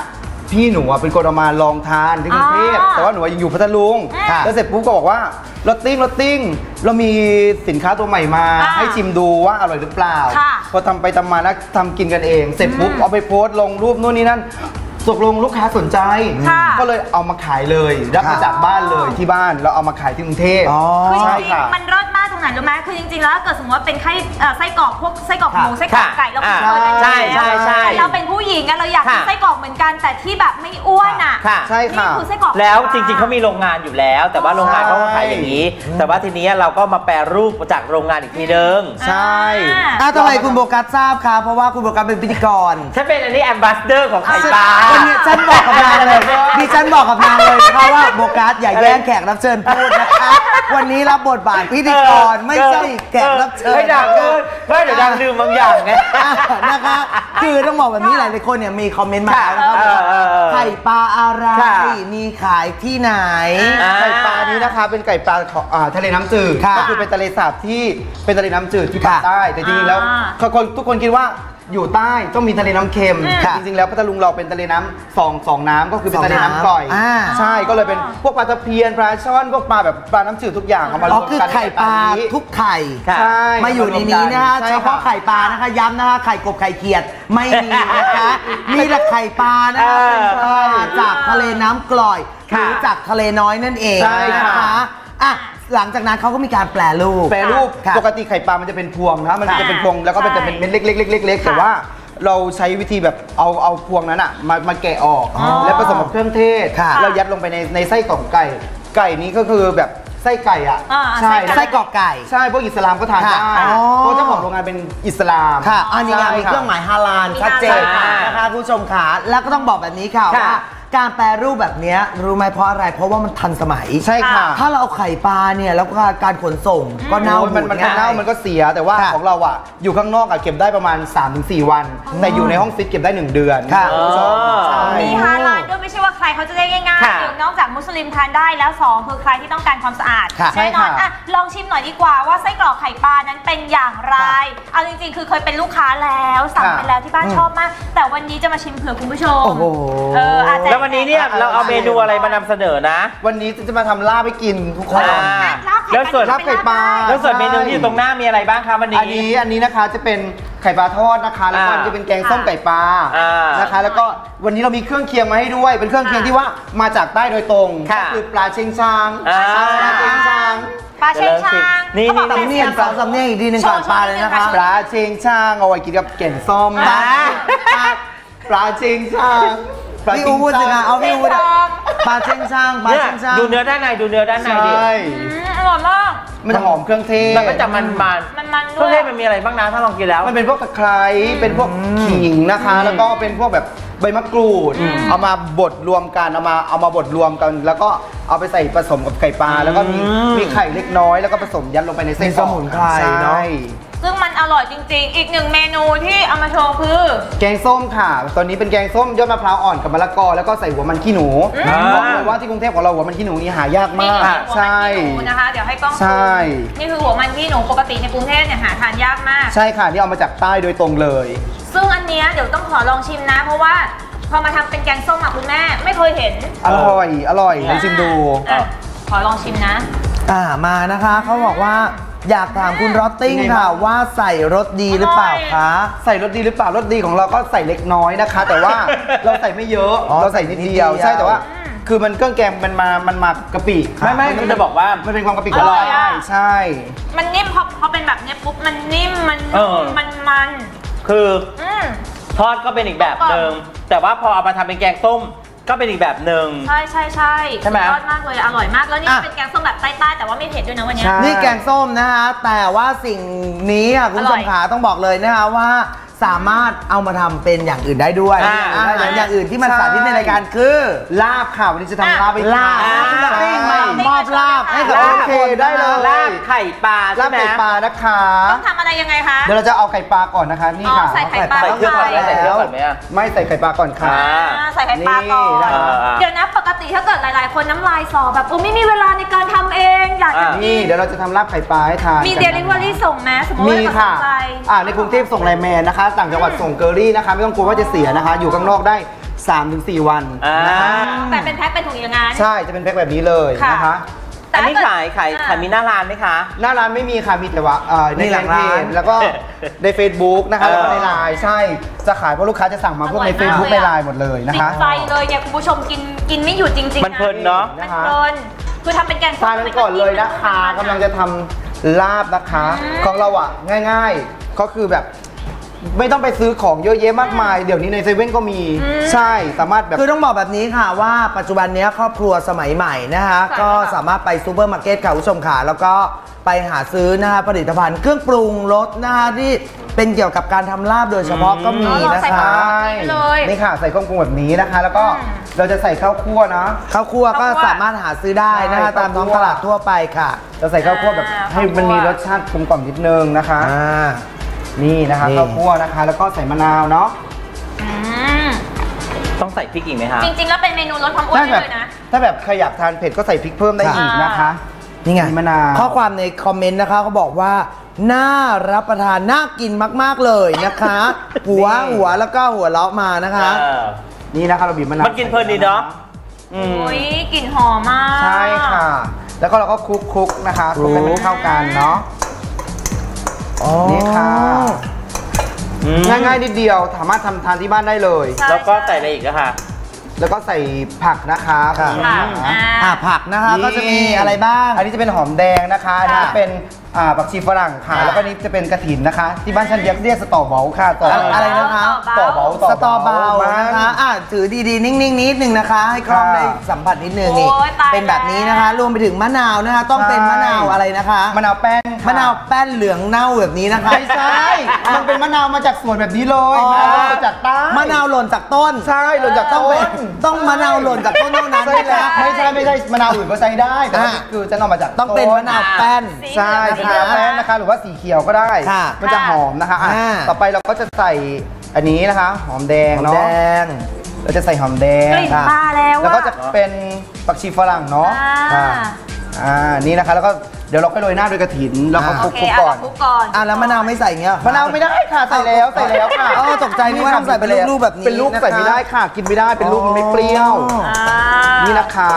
พี่หนูเป็นคนเอามาลองทานที่กรุงเทพแต่ว่าหนูยังอยู่พัทลุงแล้วเสร็จปุ๊บก็บอกว่ารถติ้งรถติ้งเรามีสินค้าตัวใหม่มาให้ชิมดูว่าอร่อยหรือเปล่าพอทำไปทำมาแล้วทำกินกันเองเสร็จปุ๊บเอาไปโพสต์ลงรูปนู่นนี่นั่นตกลงลูกค้าสนใจก็เลยเอามาขายเลยรับมาจากบ้านเลยที่บ้านแล้วเอามาขายที่กรุงเทพคือจริงๆมันรอดมากตรงไหนรู้ไหมคือจริงๆแล้วเกิดสมมติว่าเป็นไส้ไส้กรอกพวกไส้กรอกหมูไส้กรอกไก่เราเป็นคนใช่ใช่ใช่เราเป็นผู้หญิงเราอยากกินไส้กรอกเหมือนกันแต่ที่แบบไม่อ้วนอ่ะใช่ค่ะนี่คือไส้กรอกแล้วจริงๆเขามีโรงงานอยู่แล้วแต่ว่าโรงงานเขาขายอย่างนี้แต่ว่าทีนี้เราก็มาแปรรูปจากโรงงานอีกทีนึงใช่อ่ะทำไมคุณโบกัสทราบคะเพราะว่าคุณโบกัสเป็นพิธีกรฉันเป็นอันนี้แอมบาสเดอร์ของไข่ปลาวันนี้ฉันบอกกับนางเลยดิฉันบอกกับนางเลยเพราะว่าโบกัสอย่าแย่งแขกรับเชิญพูดนะคะวันนี้รับบทบาทพิธีกรไม่ใช่แขกรับเชิญไม่ดังเลยไม่เดี๋ยวดังลืมบางอย่างไงนะคะคือต้องบอกแบบนี้หลายๆคนเนี่ยมีคอมเมนต์มานะครับไข่ปลาอะไรมีขายที่ไหนไข่ปลานี้นะคะเป็นไก่ปลาทะเลน้ำจืดก็คือเป็นทะเลสาบที่เป็นทะเลน้ำจืดที่ภาคใต้แต่จริงๆแล้วทุกคนคิดว่าอยู่ใต้ต้องมีทะเลน้ำเค็มจริงๆแล้วพัทลุงเราเป็นทะเลน้ำสองสองน้ำก็คือเป็นทะเลน้ำกร่อยใช่ก็เลยเป็นพวกปลาตะเพียนปลาช่อนพวกปลาแบบปลาน้ำจืดทุกอย่างเอามารวมกันไข่ปลาทุกไข่มาอยู่ในนี้นะคะเฉพาะไข่ปลานะคะย้ำนะคะไข่กบไข่เขียดไม่มีนะคะมีแต่ไข่ปลานะคะจากทะเลน้ำกร่อยหรือจากทะเลน้อยนั่นเองนะคะอ่ะหลังจากนั้นเขาก็มีการแปรรูปแปรรูปปกติไข่ปลามันจะเป็นพวงนะมันจะเป็นพวงแล้วก็มันจะเป็นเม็ดเล็กๆๆๆแต่ว่าเราใช้วิธีแบบเอาเอาพวงนั้นอ่ะมามาแกะออกแล้วผสมกับเครื่องเทศเรายัดลงไปในในไส้ของไก่ไก่นี้ก็คือแบบไส้ไก่อ่ะใช่ไส้กรอกไก่ใช่พวกอิสลามก็ทานได้เพราะเจ้าของโรงงานเป็นอิสลามค่ะอันนี้มีเครื่องหมายฮาลาลชัดเจนนะคะผู้ชมขาแล้วก็ต้องบอกแบบนี้ค่ะว่าการแปรรูปแบบนี้รู้ไหมเพราะอะไรเพราะว่ามันทันสมัยใช่ค่ะถ้าเราเอาไข่ปลาเนี่ยแล้วก็การขนส่งก็เน่ามันมันก็เน่ามันก็เสียแต่ว่าของเราอ่ะอยู่ข้างนอกอ่ะเก็บได้ประมาณ สามถึงสี่ วันแต่อยู่ในห้องฟิตเก็บได้หนึ่งเดือนค่ะมีฮาลาลด้วยไม่ใช่ว่าใครเขาจะได้ง่ายๆหนึ่งนอกจากมุสลิมทานได้แล้วสองคือใครที่ต้องการความสะอาดแน่นอนอ่ะลองชิมหน่อยดีกว่าว่าไส้กรอกไข่ปลานั้นเป็นอย่างไรเอาจริงๆคือเคยเป็นลูกค้าแล้วสั่งไปแล้วที่บ้านชอบมากแต่วันนี้จะมาชิมเผื่อคุณผู้ชมเออแล้ววันนี้เนี่ยเราเอาเมนูอะไรมานำเสนอนะวันนี้จะมาทำลาบให้กินทุกคนแล้วส่วนลาบไข่ปลาแล้วส่วนเมนูที่อยู่ตรงหน้ามีอะไรบ้างคะวันนี้อันนี้อันนี้นะคะจะเป็นไข่ปลาทอดนะคะแล้วก็จะเป็นแกงส้มไก่ปลานะคะแล้วก็วันนี้เรามีเครื่องเคียงมาให้ด้วยเป็นเครื่องเคียงที่ว่ามาจากใต้โดยตรงก็คือปลาเชงชางปลาเชงชางปลาเชงชางนี่นี่สำเนียงสำเนียงอีกทีหนึ่งก่อนปลาเลยนะคะปลาเชงชางเอาไว้กินกับแกงส้มปลาเชงชางพี่อู๋พูดสิคะเอาพี่อู๋ปลาเชงช่างปลาเชงช่างดูเนื้อด้านในดูเนื้อด้านในดิอร่อยมากมันจะหอมเครื่องเทศมันก็จะมันมันมันเครื่องเทศมันมีอะไรบ้างนะถ้าลองกินแล้วมันเป็นพวกตะไคร้เป็นพวกขิงนะคะแล้วก็เป็นพวกแบบใบมะกรูดเอามาบดรวมกันเอามาเอามาบดรวมกันแล้วก็เอาไปใส่ผสมกับไข่ปลาแล้วก็มีมีไข่เล็กน้อยแล้วก็ผสมยัดลงไปในเส้นสมุนไพรเนาะซึ่งมันอร่อยจริงๆอีกหนึ่งเมนูที่เอามาโชว์คือแกงส้มค่ะตอนนี้เป็นแกงส้มยอดมะพร้าวอ่อนกับมะละกอแล้วก็ใส่หัวมันขี้หนูบอกเลยว่าที่กรุงเทพของเราหัวมันขี้หนูนี่หายากมากใช่นะคะเดี๋ยวให้กล้องดูนี่คือหัวมันขี้หนูปกติในกรุงเทพเนี่ยหาทานยากมากใช่ค่ะนี่เอามาจากใต้โดยตรงเลยซึ่งอันนี้เดี๋ยวต้องขอลองชิมนะเพราะว่าพอมาทำเป็นแกงส้มอ่ะคุณแม่ไม่เคยเห็นอร่อยอร่อยลองชิมดูขอลองชิมนะอ่ามานะคะเขาบอกว่าอยากถามคุณรอตติ้งค่ะว่าใส่รสดีหรือเปล่าคะใส่รสดีหรือเปล่ารสดีของเราก็ใส่เล็กน้อยนะคะแต่ว่าเราใส่ไม่เยอะเราใส่นิดเดียวใช่แต่ว่าคือมันเครื่องแกงมันมามันมากะปิไม่ไม่คุณจะบอกว่ามันเป็นความกะปิอร่อยใช่มันนิ่มพอพอเป็นแบบนี้ปุ๊บมันนิ่มมันมันมันคือทอดก็เป็นอีกแบบหนึ่งแต่ว่าพอเอามาทำเป็นแกงส้มก็เป็นอีกแบบหนึ่งใช่ใช่ใช่ใช่ไหมยอดมากเลยอร่อยมากแล้วนี่เป็นแกงส้มแบบใต้ๆแต่ว่าไม่เผ็ดด้วยนะวันนี้นี่แกงส้มนะคะแต่ว่าสิ่งนี้คุณผู้ชมขาต้องบอกเลยนะคะว่าสามารถเอามาทำเป็นอย่างอื่นได้ด้วยอย่างอื่นที่มันสาธิตในรายการคือลาบค่ะวันนี้จะทำลาบไปลาบปิ้งมามอบลาบให้กับทุกคนได้เลยลาบไข่ปลาลาบไข่ปลานะคะต้องทำอะไรยังไงคะเดี๋ยวเราจะเอาไข่ปลาก่อนนะคะนี่ค่ะใส่ไข่ปลาใส่เครื่องก่อนไหมใส่เครื่องก่อนไหมไม่ใส่ไข่ปลาก่อนค่ะใส่ไข่ปลาก่อนเดี๋ยวนะปกติถ้าเกิดหลายๆคนน้ำลายสอแบบโอ้ไม่มีเวลาในการทำเองอยากจะนี่เดี๋ยวเราจะทำลาบไข่ปลาให้ทานมีเดลิเวอรี่ส่งไหมสมมติว่าสนใจในกรุงเทพส่งไลน์แมนนะคะต่างจังหวัดส่งเกอรี่นะคะไม่ต้องกลัวว่าจะเสียนะคะอยู่ข้างนอกได้สามถึงสี่วันนะฮะแต่เป็นแพ็คเป็นถุงอย่างงั้นใช่จะเป็นแพ็คแบบนี้เลยนะคะอันนี้ขายขายขายมีหน้าร้านไหมคะหน้าร้านไม่มีค่ะมีแต่ว่าในแฟนเพจแล้วก็ใน Facebook นะคะแล้วก็ในไลน์ใช่จะขายเพราะลูกค้าจะสั่งมาพวกใน Facebook ในไลน์หมดเลยนะคะติดใจเลยเนี่ยคุณผู้ชมกินกินไม่หยุดจริงๆมันเพลินเนาะมันเพลินคือทำเป็นแกงส้มทานกันก่อนเลยนะคะกำลังจะทำลาบนะคะของเราอ่ะง่ายๆก็คือแบบไม่ต้องไปซื้อของเยอะแยะมากมายเดี๋ยวนี้ในเซเว่นก็มีใช่สามารถแบบคือต้องบอกแบบนี้ค่ะว่าปัจจุบันนี้ครอบครัวสมัยใหม่นะคะก็สามารถไปซูเปอร์มาร์เก็ตค่ะคุณผู้ชมค่ะแล้วก็ไปหาซื้อนะคะผลิตภัณฑ์เครื่องปรุงรสนะคะที่เป็นเกี่ยวกับการทำลาบโดยเฉพาะก็มีนะคะนี่ค่ะใส่เครื่องปรุงแบบนี้นะคะแล้วก็เราจะใส่ข้าวคั่วนะข้าวคั่วก็สามารถหาซื้อได้นะคะตามท้องตลาดทั่วไปค่ะจะใส่ข้าวคั่วแบบให้มันมีรสชาติกลมกล่อมนิดนึงนะคะนี่นะคะข้าวคั่วนะคะแล้วก็ใส่มะนาวเนาะต้องใส่พริกอีกไหมคะจริงๆแล้วเป็นเมนูลดความอ้วนได้เลยนะถ้าแบบใครอยากทานเผ็ดก็ใส่พริกเพิ่มได้อีกนะคะนี่ไงมะนาวข้อความในคอมเมนต์นะคะเขาบอกว่าน่ารับประทานน่ากินมากๆเลยนะคะ หัวหัวแล้วก็หัวเลาะมานะคะนี่นะคะเราบีบมะนาวมันกินเพลินดีเนาะโอ้ยกลิ่นหอมมากใช่ค่ะแล้วก็เราก็คลุกๆนะคะคลุกให้มันเข้ากันเนาะนี่ค่ะง่ายๆนิดเดียวสามารถทำทานที่บ้านได้เลยแล้วก็ใส่อะไรอีกค่ะแล้วก็ใส่ผักนะคะค่ะผักนะคะก็จะมีอะไรบ้างอันนี้จะเป็นหอมแดงนะคะอันนี้จะเป็นผักชีฝรั่งค่ะแล้วก็นี้จะเป็นกระถินนะคะที่บ้านฉันเรียกเรียกสตอเบลค่ะต่ออะไรนะคะสตอเบลสตอเบลนะคะอ่ะถือดีๆนิ่งๆนิดนึงนะคะให้กล้องได้สัมผัสนิดนึงนี่เป็นแบบนี้นะคะรวมไปถึงมะนาวนะคะต้องเป็นมะนาวอะไรนะคะมะนาวแป้นมะนาวแป้นเหลืองเน่าแบบนี้นะคะไม่ใช่มันเป็นมะนาวมาจากสวนแบบนี้เลยมะนาวมาจากต้นมะนาวหล่นจากต้นใช่หล่นจากต้นต้องมะนาวหล่นจากต้นเท่านั้นนะคะไม่ใช่ไม่ใช่มะนาวอื่นก็ใช้ได้แต่คือจะนำมาจากต้องเป็นมะนาวแป้นใช่มะนาวแป้นนะคะหรือว่าสีเขียวก็ได้มันจะหอมนะคะต่อไปเราก็จะใส่อันนี้นะคะหอมแดงเนาะเราจะใส่หอมแดงค่ะแล้วก็จะเป็นผักชีฝรั่งเนาะอ่านี่นะคะแล้วก็เดี๋ยวเราก็โรยหน้าด้วยกระถินแล้วก็คลุกก่อนอ่าแล้วมะนาวไม่ใส่เงี้ยมะนาวไม่ได้ค่ะใส่แล้วใส่แล้วค่ะอ๋อตกใจนี่ว่าต้องใส่เป็นลูกแบบนี้เป็นลูกใส่ไม่ได้ค่ะกินไม่ได้เป็นลูกมันไม่เปรี้ยวนี่นะคะ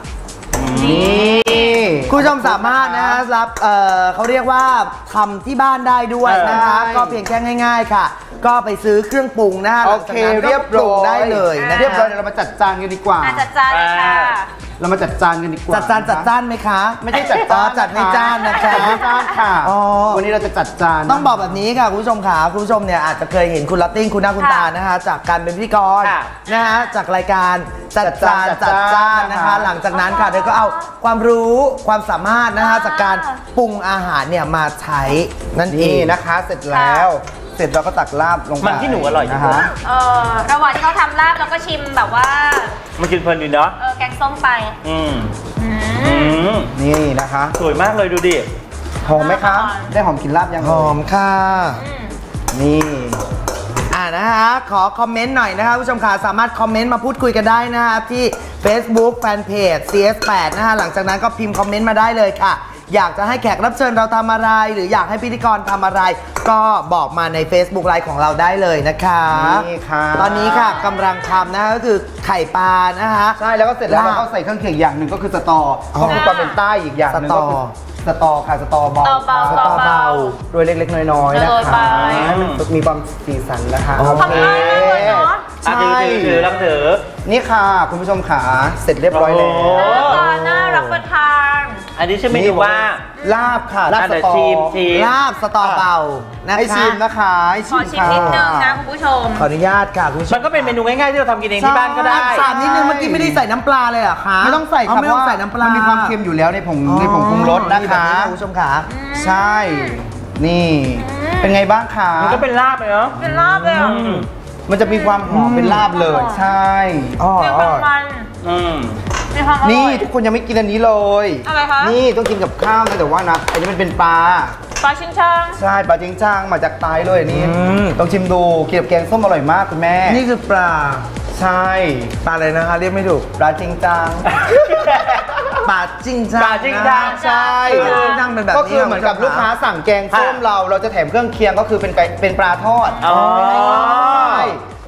นี่คุณผู้ชมสามารถนะรับเอ่อเขาเรียกว่าทำที่บ้านได้ด้วยนะคะก็เพียงแค่ง่ายๆค่ะก็ไปซื้อเครื่องปรุงนะคะโอเคเรียบร้อยได้เลยนะเรียบร้อยเดี๋ยวเรามาจัดจานกันดีกว่าจัดจานเลยค่ะเรามาจัดจานกันดีกว่าจัดจานจัดจานไหมคะไม่ใช่จัดจานจัดไม่จานนะคะจัดไม่จานค่ะวันนี้เราจะจัดจานต้องบอกแบบนี้ค่ะคุณผู้ชมค่ะคุณผู้ชมเนี่ยอาจจะเคยเห็นคุณลัตติ้งคุณหน้าคุณตานะคะจากการเป็นพิธีกรนะคะจากรายการจัดจานจัดจานนะคะหลังจากนั้นค่ะเธอก็เอาความรู้ความสามารถนะคะจากการปรุงอาหารเนี่ยมาใช้นั่นเองนะคะเสร็จแล้วเสร็จเราก็ตักลาบลงไปมันที่หนูอร่อยนะคะเออระหว่างที่เขาทำลาบเราก็ชิมแบบว่ามันกินเพลินดีเนาะเออแกงส้มไปอืมนี่นะคะสวยมากเลยดูดิหอมไหมคะได้หอมกลิ่นลาบยังหอมค่ะนี่อ่านะคะขอคอมเมนต์หน่อยนะคะผู้ชมค่ะสามารถคอมเมนต์มาพูดคุยกันได้นะคะที่ Facebook Fanpage ซี เอส แปด นะคะหลังจากนั้นก็พิมพ์คอมเมนต์มาได้เลยค่ะอยากจะให้แขกรับเชิญเราทำอะไรหรืออยากให้พิธีกรทำอะไรก็บอกมาใน Facebook ไลฟ์ของเราได้เลยนะคะนี่ค่ะตอนนี้ค่ะกำลังทำนะคะก็คือไข่ปลานะคะใช่แล้วก็เสร็จแล้วเราก็ใส่เครื่องเคียงอย่างหนึ่งก็คือสตอก็คือความเป็นใต้อีกอย่างหนึ่งก็คือสตอค่ะสตอเบาสตอเบาโดยเล็กๆน้อยๆนะคะมีความสีสันนะคะโอเคใช่ถือแล้วถือนี่ค่ะคุณผู้ชมขาเสร็จเรียบร้อยแล้วน่ารับประทานอันนี้ชื่อเมนูว่าลาบค่ะลาบสตอลาบสตอเบานะคะให้ชิมนะคะขอชิมนิดนึงนะคุณผู้ชมขออนุญาตค่ะคุณผู้ชมมันก็เป็นเมนูง่ายๆที่เราทำกินเองที่บ้านก็ได้สามนิดนึงเมื่อกี้ไม่ได้ใส่น้ำปลาเลยเหรอคะไม่ต้องใส่ค่ะไม่ต้องใส่น้ำปลามันมีความเค็มอยู่แล้วในผงในผงปรุงรสนะคะคุณผู้ชมขาใช่นี่เป็นไงบ้างคะมันก็เป็นลาบเลยเนาะเป็นลาบเลยมันจะมีความหอมเป็นลาบเลยใช่มีความมันนี่ทุกคนยังไม่กินอันนี้เลยอะไรคะนี่ต้องกินกับข้าวนะแต่ว่านะอันนี้มันเป็นปลาปลาชิงช่างใช่ปลาชิงช่างมาจากใต้เลยนี่ต้องชิมดูเกี่ยวกับแกงส้มอร่อยมากคุณแม่นี่คือปลาใช่ปลาอะไรนะคะเรียกไม่ถูกปลาชิงช่างปลาจิงช่างปลาจิงช่างใช่จิงช่างเป็นแบบนี้ก็คือเหมือนกับลูกค้าสั่งแกงส้มเราเราจะแถมเครื่องเคียงก็คือเป็นเป็นปลาทอดอ๋อ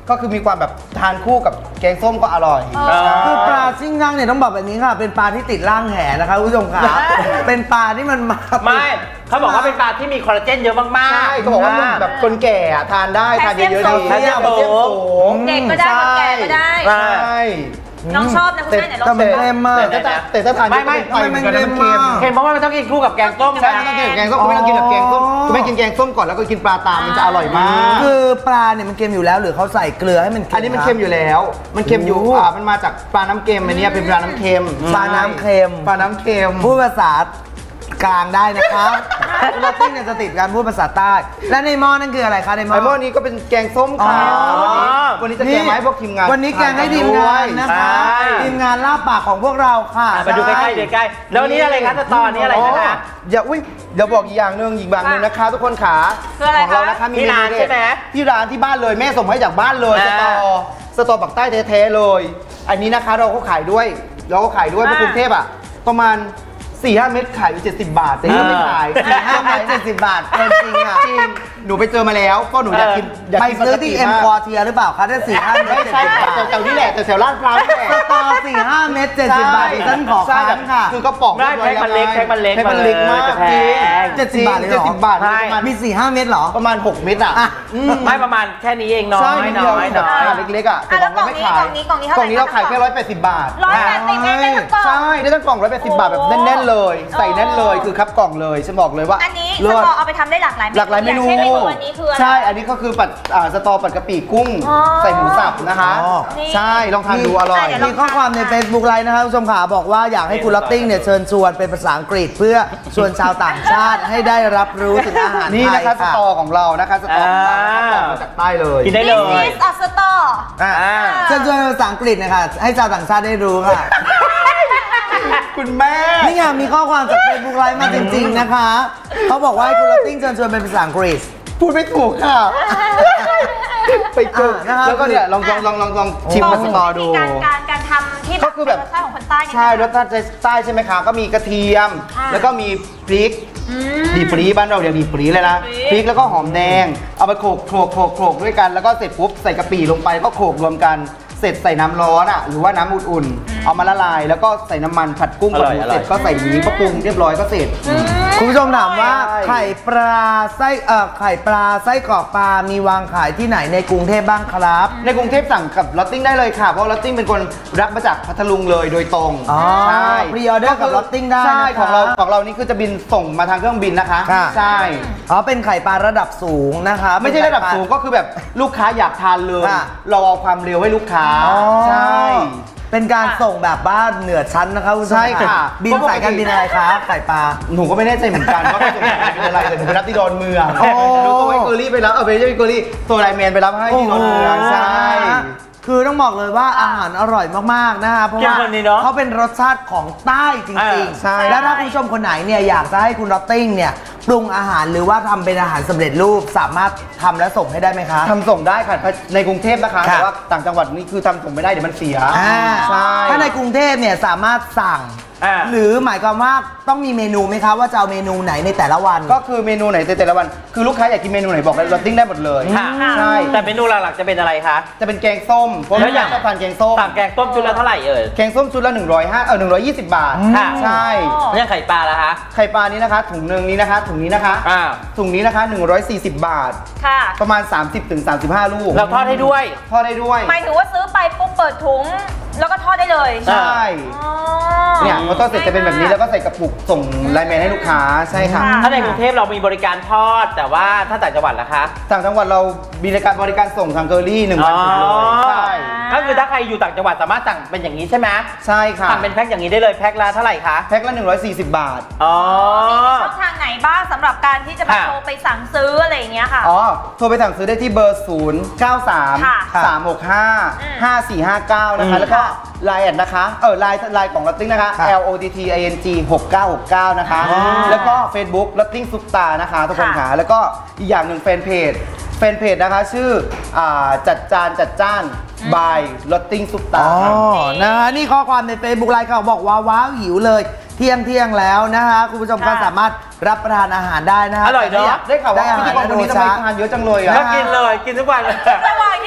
ก็คือมีความแบบทานคู่กับแกงส้มก็อร่อยคือปลาซิ่งซังเนี่ยต้องบอกแบบนี้ค่ะเป็นปลาที่ติดร่างแหนะคะคุณผู้ชมค่ะเป็นปลาที่มันมาไม่เขาบอกว่าเป็นปลาที่มีคอลลาเจนเยอะมากๆใช่เขาบอกว่าแบบคนแก่ทานได้ทานเยอะๆดีแคลเซียมสูงเด็กก็ได้คนแก่ก็ได้ใช่น้องชอบนะคุณแม่เนี่ยแต่มันเค็มมากแต่ถ้าทานไม่ไม่มันเค็มเค็มเพราะว่ามันต้องกินคู่กับแกงส้มใช่ต้องกินกับแกงส้มคุณไม่ต้องกินกับแกงส้มคุณไม่กินแกงส้มก่อนแล้วก็กินปลาตามมันจะอร่อยมากคือปลาเนี่ยมันเค็มอยู่แล้วหรือเขาใส่เกลือให้มันอันนี้มันเค็มอยู่แล้วมันเค็มอยู่อ่ามันมาจากปลาน้ำเค็มอันนี้เป็นปลาน้ำเค็มปลาน้ำเค็มปลาน้ำเค็มพูดภาษากลางได้นะคะคุณลอตติ้งเนี่ยจะติดการพูดภาษาใต้และในหม้อนั่นคืออะไรคะในหม้อในหม้อนี้ก็เป็นแกงส้มค่ะวันนี้จะแกงไม้พวกทีมงานวันนี้แกงให้ทีมงานนะคะทีมงานลาบปากของพวกเราค่ะมาดูใกล้ๆใกล้ๆแล้วนี้อะไรคะตอนนี้อะไรนะคะอย่าอุ้ยเดี๋ยวบอกอีกอย่างหนึ่งอีกแบบนึงนะคะทุกคนขาของเรานะคะมีร้านใช่ไหมที่ร้านที่บ้านเลยแม่ส่งให้จากบ้านเลยสตอสตอปักใต้แท้ๆเลยอันนี้นะคะเราก็ขายด้วยเราก็ขายด้วยเพราะกรุงเทพอ่ะประมาณสี่ห้าเม็ดขายอยู่เจ็ดสิบบาทแต่ยังไม่ขายสี่ห้าเม็ดเจ็ดสิบบาทเป็นจริงอ่ะจริงหนูไปเจอมาแล้วก็หนูอยากกินไปซื้อที่เอ็มคอร์เทียหรือเปล่าคะได้สี่ห้าเม็ดไม่ใช่แถวนี้แหละแถวลาดพร้าวแหละสตอสี่ห้าเม็ดเจ็ดสิบบาทฉันขอค้านค่ะคือกระป๋องได้แพ็คมันเล็กแพ็คมันเล็กแพ็คมันเล็กมากจริงเจ็ดสิบบาทเลยเหรอเจ็ดสิบบาทมีสี่ห้าเม็ดเหรอประมาณหกเม็ดอ่ะไม่ประมาณแค่นี้เองน้อยน้อยน้อยเล็กๆอ่ะแต่กล่องนี้กล่องนี้กล่องนี้กล่องนี้เราขายแค่ร้อยแปดสิบบาทร้อยแปดสิบได้ทั้งกล่องใช่ได้ทั้งกล่องร้อยแปดสิบบาทแบบแน่นๆเลยใส่แน่นเลยคือครับกล่องเลยฉันบอกเลยว่าอันนี้สตอเอาไปทำได้หลากหลายหลากหลายเมนูใช่อันนี้ก็คือปัดสตอปัดกะปิกุ้งใส่หมูสับนะคะใช่ลองทานดูอร่อยมีข้อความใน Facebook ไลน์นะครับผู้ชมขาบอกว่าอยากให้คุณลอตติ้งเนี่ยเชิญชวนเป็นภาษาอังกฤษเพื่อชวนชาวต่างชาติให้ได้รับรู้ถึงอาหารไทยนี่นะคะสตอของเรานะคะสตอมาจากใต้เลยกินได้เลย This is a สตอเชิญชวนภาษาอังกฤษนะคะให้ชาวต่างชาติได้รู้ค่ะคุณแม่นี่ไงมีข้อความจาก Facebook ไลน์มาจริงๆนะคะเขาบอกว่าให้คุณลอตติ้งเชิญชวนเป็นภาษาอังกฤษพูดไม่ถูกค่ะไปเจอแล้วก็เนี่ยลองลองลองลองลองชิมมาสตอดูการการการทำที่ก็คือแบบรสชาติของคนใต้ใช่รสชาติใต้ใช่ไหมคะก็มีกระเทียมแล้วก็มีพริกดีปรีบ้านเราเดี๋ยวดีปรีเลยนะพริกแล้วก็หอมแดงเอาไปโขลกโขลกโขลกโขลกด้วยกันแล้วก็เสร็จปุ๊บใส่กะปิลงไปก็โขลกรวมกันเสร็จใส่น้ำร้อนอ่ะหรือว่าน้ำอุ่นๆเอามาละลายแล้วก็ใส่น้ำมันผัดกุ้งกับหมูเสร็จก็ใส่นี้ก็ปรุงเรียบร้อยก็เสร็จคุณผู้ชมถามว่าไข่ปลาไส้เอ่อไข่ปลาไส้กรอกปลามีวางขายที่ไหนในกรุงเทพบ้างครับในกรุงเทพสั่งกับลอตติ้งได้เลยค่ะเพราะลอตติ้งเป็นคนรับมาจากพัทลุงเลยโดยตรงใช่พรีออเดอร์กับลอตติ้งได้ใช่ของเราของเรานี่คือจะบินส่งมาทางเครื่องบินนะคะใช่อ๋อเป็นไข่ปลาระดับสูงนะคะไม่ใช่ระดับสูงก็คือแบบลูกค้าอยากทานเลยเราเอาความเร็วให้ลูกค้าใช่เป็นการส่งแบบบ้านเหนือชั้นนะคะคุณใช่ค่ะบินสายการบินอะไรคะไข่ปลาหนูก็ไม่แน่ใจเหมือนกันว่าเป็นสายการบินอะไรแต่หนูไปรับที่ดอนเมืองดูตัวไอ้เกอรี่ไปรับเออไปใช่เกอรี่ตัวไลแมนไปรับให้ที่ดอนเมืองใช่คือต้องบอกเลยว่าอาหารอร่อยมากๆนะคะเพราะว่าเขาเป็นรสชาติของใต้จริงๆแล้วถ้าคุณผู้ชมคนไหนเนี่ยอยากจะให้คุณลอตติ้งเนี่ยปรุงอาหารหรือว่าทำเป็นอาหารสำเร็จรูปสามารถทำและส่งให้ได้ไหมคะทำส่งได้ค่ะในกรุงเทพนะคะแต่ว่าต่างจังหวัดนี่คือทำส่งไม่ได้เดี๋ยวมันเสียใช่ถ้าในกรุงเทพเนี่ยสามารถสั่งหรือหมายความว่าต้องมีเมนูไหมคะว่าจะเอาเมนูไหนในแต่ละวันก็คือเมนูไหนในแต่ละวันคือลูกค้าอยากกินเมนูไหนบอกเลยลอตติ้งได้หมดเลยใช่แต่เมนูหลักๆจะเป็นอะไรคะจะเป็นแกงส้มเพราะว่าอยากทานแกงส้มสั่งแกงส้มชุดละเท่าไหร่เอ่ยแกงส้มชุดละหนึ่งร้อยห้าเออหนึ่งร้อยยี่สิบบาทใช่แล้วไข่ปลาล่ะคะไข่ปลานี้นะคะถุงนึงนี้นะคะถุงนี้นะคะถุงนี้นะคะหนึ่งร้อยสี่สิบบาทค่ะประมาณสามสิบถึงสามสิบห้าลูกเราทอดให้ด้วยทอดได้ด้วยหมายถึงว่าซื้อไปปุ๊บเปิดถุงแล้วก็ทอดได้เลยใช่เนี่ยพอทอดเสร็จจะเป็นแบบนี้แล้วก็ใส่กระปุกส่งไลน์แมนให้ลูกค้าใช่ค่ะถ้าในกรุงเทพเรามีบริการทอดแต่ว่าถ้าต่างจังหวัดล่ะคะต่างจังหวัดเรามีบริการบริการส่งทางเกอรี่หนึ่งพันกิโลใช่ก็คือถ้าใครอยู่ต่างจังหวัดสามารถสั่งเป็นอย่างนี้ใช่ไหมใช่ค่ะสั่งเป็นแพ็คอย่างนี้ได้เลยแพ็คละเท่าไหร่คะแพ็คละหนึ่งร้อยสี่สิบบาทอ๋อมีช่องทางไหนบ้างสำหรับการที่จะไปโทรไปสั่งซื้ออะไรอย่างเงี้ยค่ะอ๋อโทรไปสั่งซื้อได้ที่เบอร์ศูนย์ เก้า สาม สาม หก ห้า ห้า สี่ ห้า เก้านะคะแล้วก็ไลน์แอดนะคะเออไลน์ไลน์ของลอตติ้งนะคะ L O T T I N G หกเก้าหกเก้านะคะแล้วก็ Facebook ลอตติ้งซุปตานะคะทุกคนค่ะแล้วก็อีกอย่างหนึ่งแฟนเพจแฟนเพจนะคะชื่อจัดจานจัดจ้านบายลอตติ้งซุปตาอ๋อนะฮะนี่ข้อความใน Facebook ไลน์เขาบอกว่าว้าวหิวเลยเที่ยงเที่ยงแล้วนะคะคุณผู้ชมก็สามารถรับประทานอาหารได้นะฮะอร่อยเนาะได้ข่าวว่าพิธีกรคนนี้ทำไมทานเยอะจังเลยอ่ะก็กินเลยกินทุกวันเลยระหว่างที่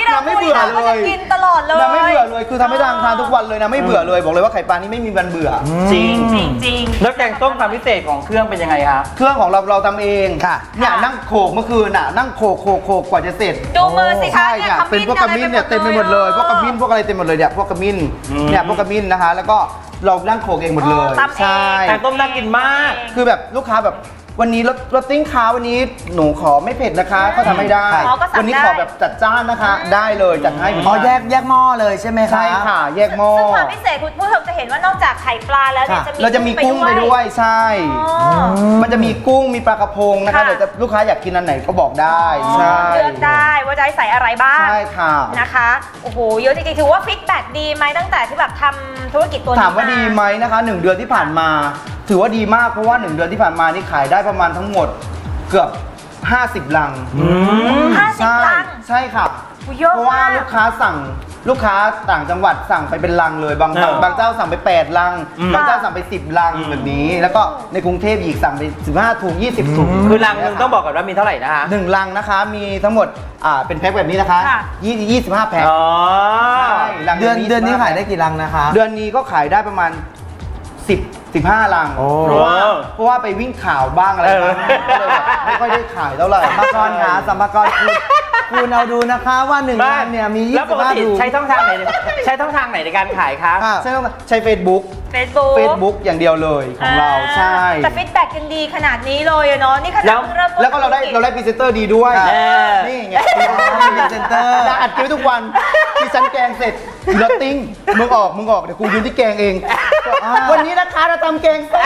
นะไม่เบื่อเลยกินตลอดเลยนะไม่เบื่อเลยคือทำให้ทานทานทุกวันเลยนะไม่เบื่อเลยบอกเลยว่าไข่ปลานี่ไม่มีวันเบื่อจริงจริงแล้วแกงต้มความพิเศษของเครื่องเป็นยังไงคะเครื่องของเราเราทำเองค่ะเนี่ยนั่งโขกเมื่อคืนน่ะนั่งโขกโขกโขกกว่าจะเสร็จดูมือสิคะเนี่ยเป็นพวกกระมิ้นเนี่ยเต็มไปหมดเลยพวกกระมิ้นพวกอะไรเต็มหมดเลยเนี่ยพวกกระมิ้นเนี่ยพวกกระมิ้นนะคะแล้วก็เรานั่งโขกเองหมดเลยใช่แกงต้มน่ากินมากคือแบบลูกค้าแบบวันนี้รสรสติ้งค้าวันนี้หนูขอไม่เผ็ดนะคะเขาทำไม่ได้วันนี้ขอแบบจัดจ้านนะคะได้เลยจัดให้อ๋อแยกแยกหม้อเลยใช่ไหมคะใช่ค่ะแยกหม้อซึ่งความพิเศษคุณผู้ชมจะเห็นว่านอกจากไข่ปลาแล้วเนี่ยจะมีเราจะมีกุ้งไปด้วยใช่มันจะมีกุ้งมีปลากระพงนะคะเดี๋ยวลูกค้าอยากกินอันไหนก็บอกได้ใช่เลือกได้ว่าจะใส่อะไรบ้างใช่ค่ะนะคะโอ้โหเยอะจริงๆถือว่าฟีดแบ็กดีไหมตั้งแต่ที่แบบทำธุรกิจตัวนี้ถามว่าดีไหมนะคะหนึ่งเดือนที่ผ่านมาถือว่าดีมากเพราะว่าหนึ่งเดือนที่ผ่านมานี่ขายได้ประมาณทั้งหมดเกือบห้าสิบลังห้าสิบลังใช่ค่ะเพราะว่าลูกค้าสั่งลูกค้าต่างจังหวัดสั่งไปเป็นลังเลยบางบางเจ้าสั่งไปแปดลังบางเจ้าสั่งไปสิบลังแบบนี้แล้วก็ในกรุงเทพอีกสั่งไปสิบห้าถุงยี่สิบถุงคือลังนึงต้องบอกก่อนว่ามีเท่าไหร่นะคะหนึ่งลังนะคะมีทั้งหมดอ่าเป็นแพ็คแบบนี้นะคะยี่ยี่สิบห้าแพ็คเดือนเดือนนี้ขายได้กี่ลังนะคะเดือนนี้ก็ขายได้ประมาณสิบ สิบห้าลังเพราะว่าเพราะว่าไปวิ่งข่าวบ้างอะไรบ้างก็เลยแบบไม่ค่อยได้ขายเท่าไหร่สัมภาระหาสัมภาระคุณคุณเอาดูนะคะว่าหนึ่งลังเนี่ยมียี่สิบห้าถุงใช้ช่องทางไหนใช้ช่องทางไหนในการขายครับใช้ใช้ Facebook Facebook Facebook อย่างเดียวเลยของเราใช่แต่ฟีดแบ็กยังดีขนาดนี้เลยเนาะนี่ขนาดเริ่มแล้วก็เราได้เราได้พรีเซนเตอร์ดีด้วยนี่ไงพรีเซนเตอร์อัดคลิปทุกวันที่ฉันแกงเสร็จรถติ้งมึงออกมึงออกเดี๋ยวกูยืนที่แกงเองวันนี้นะคะเราทำแกงส้ม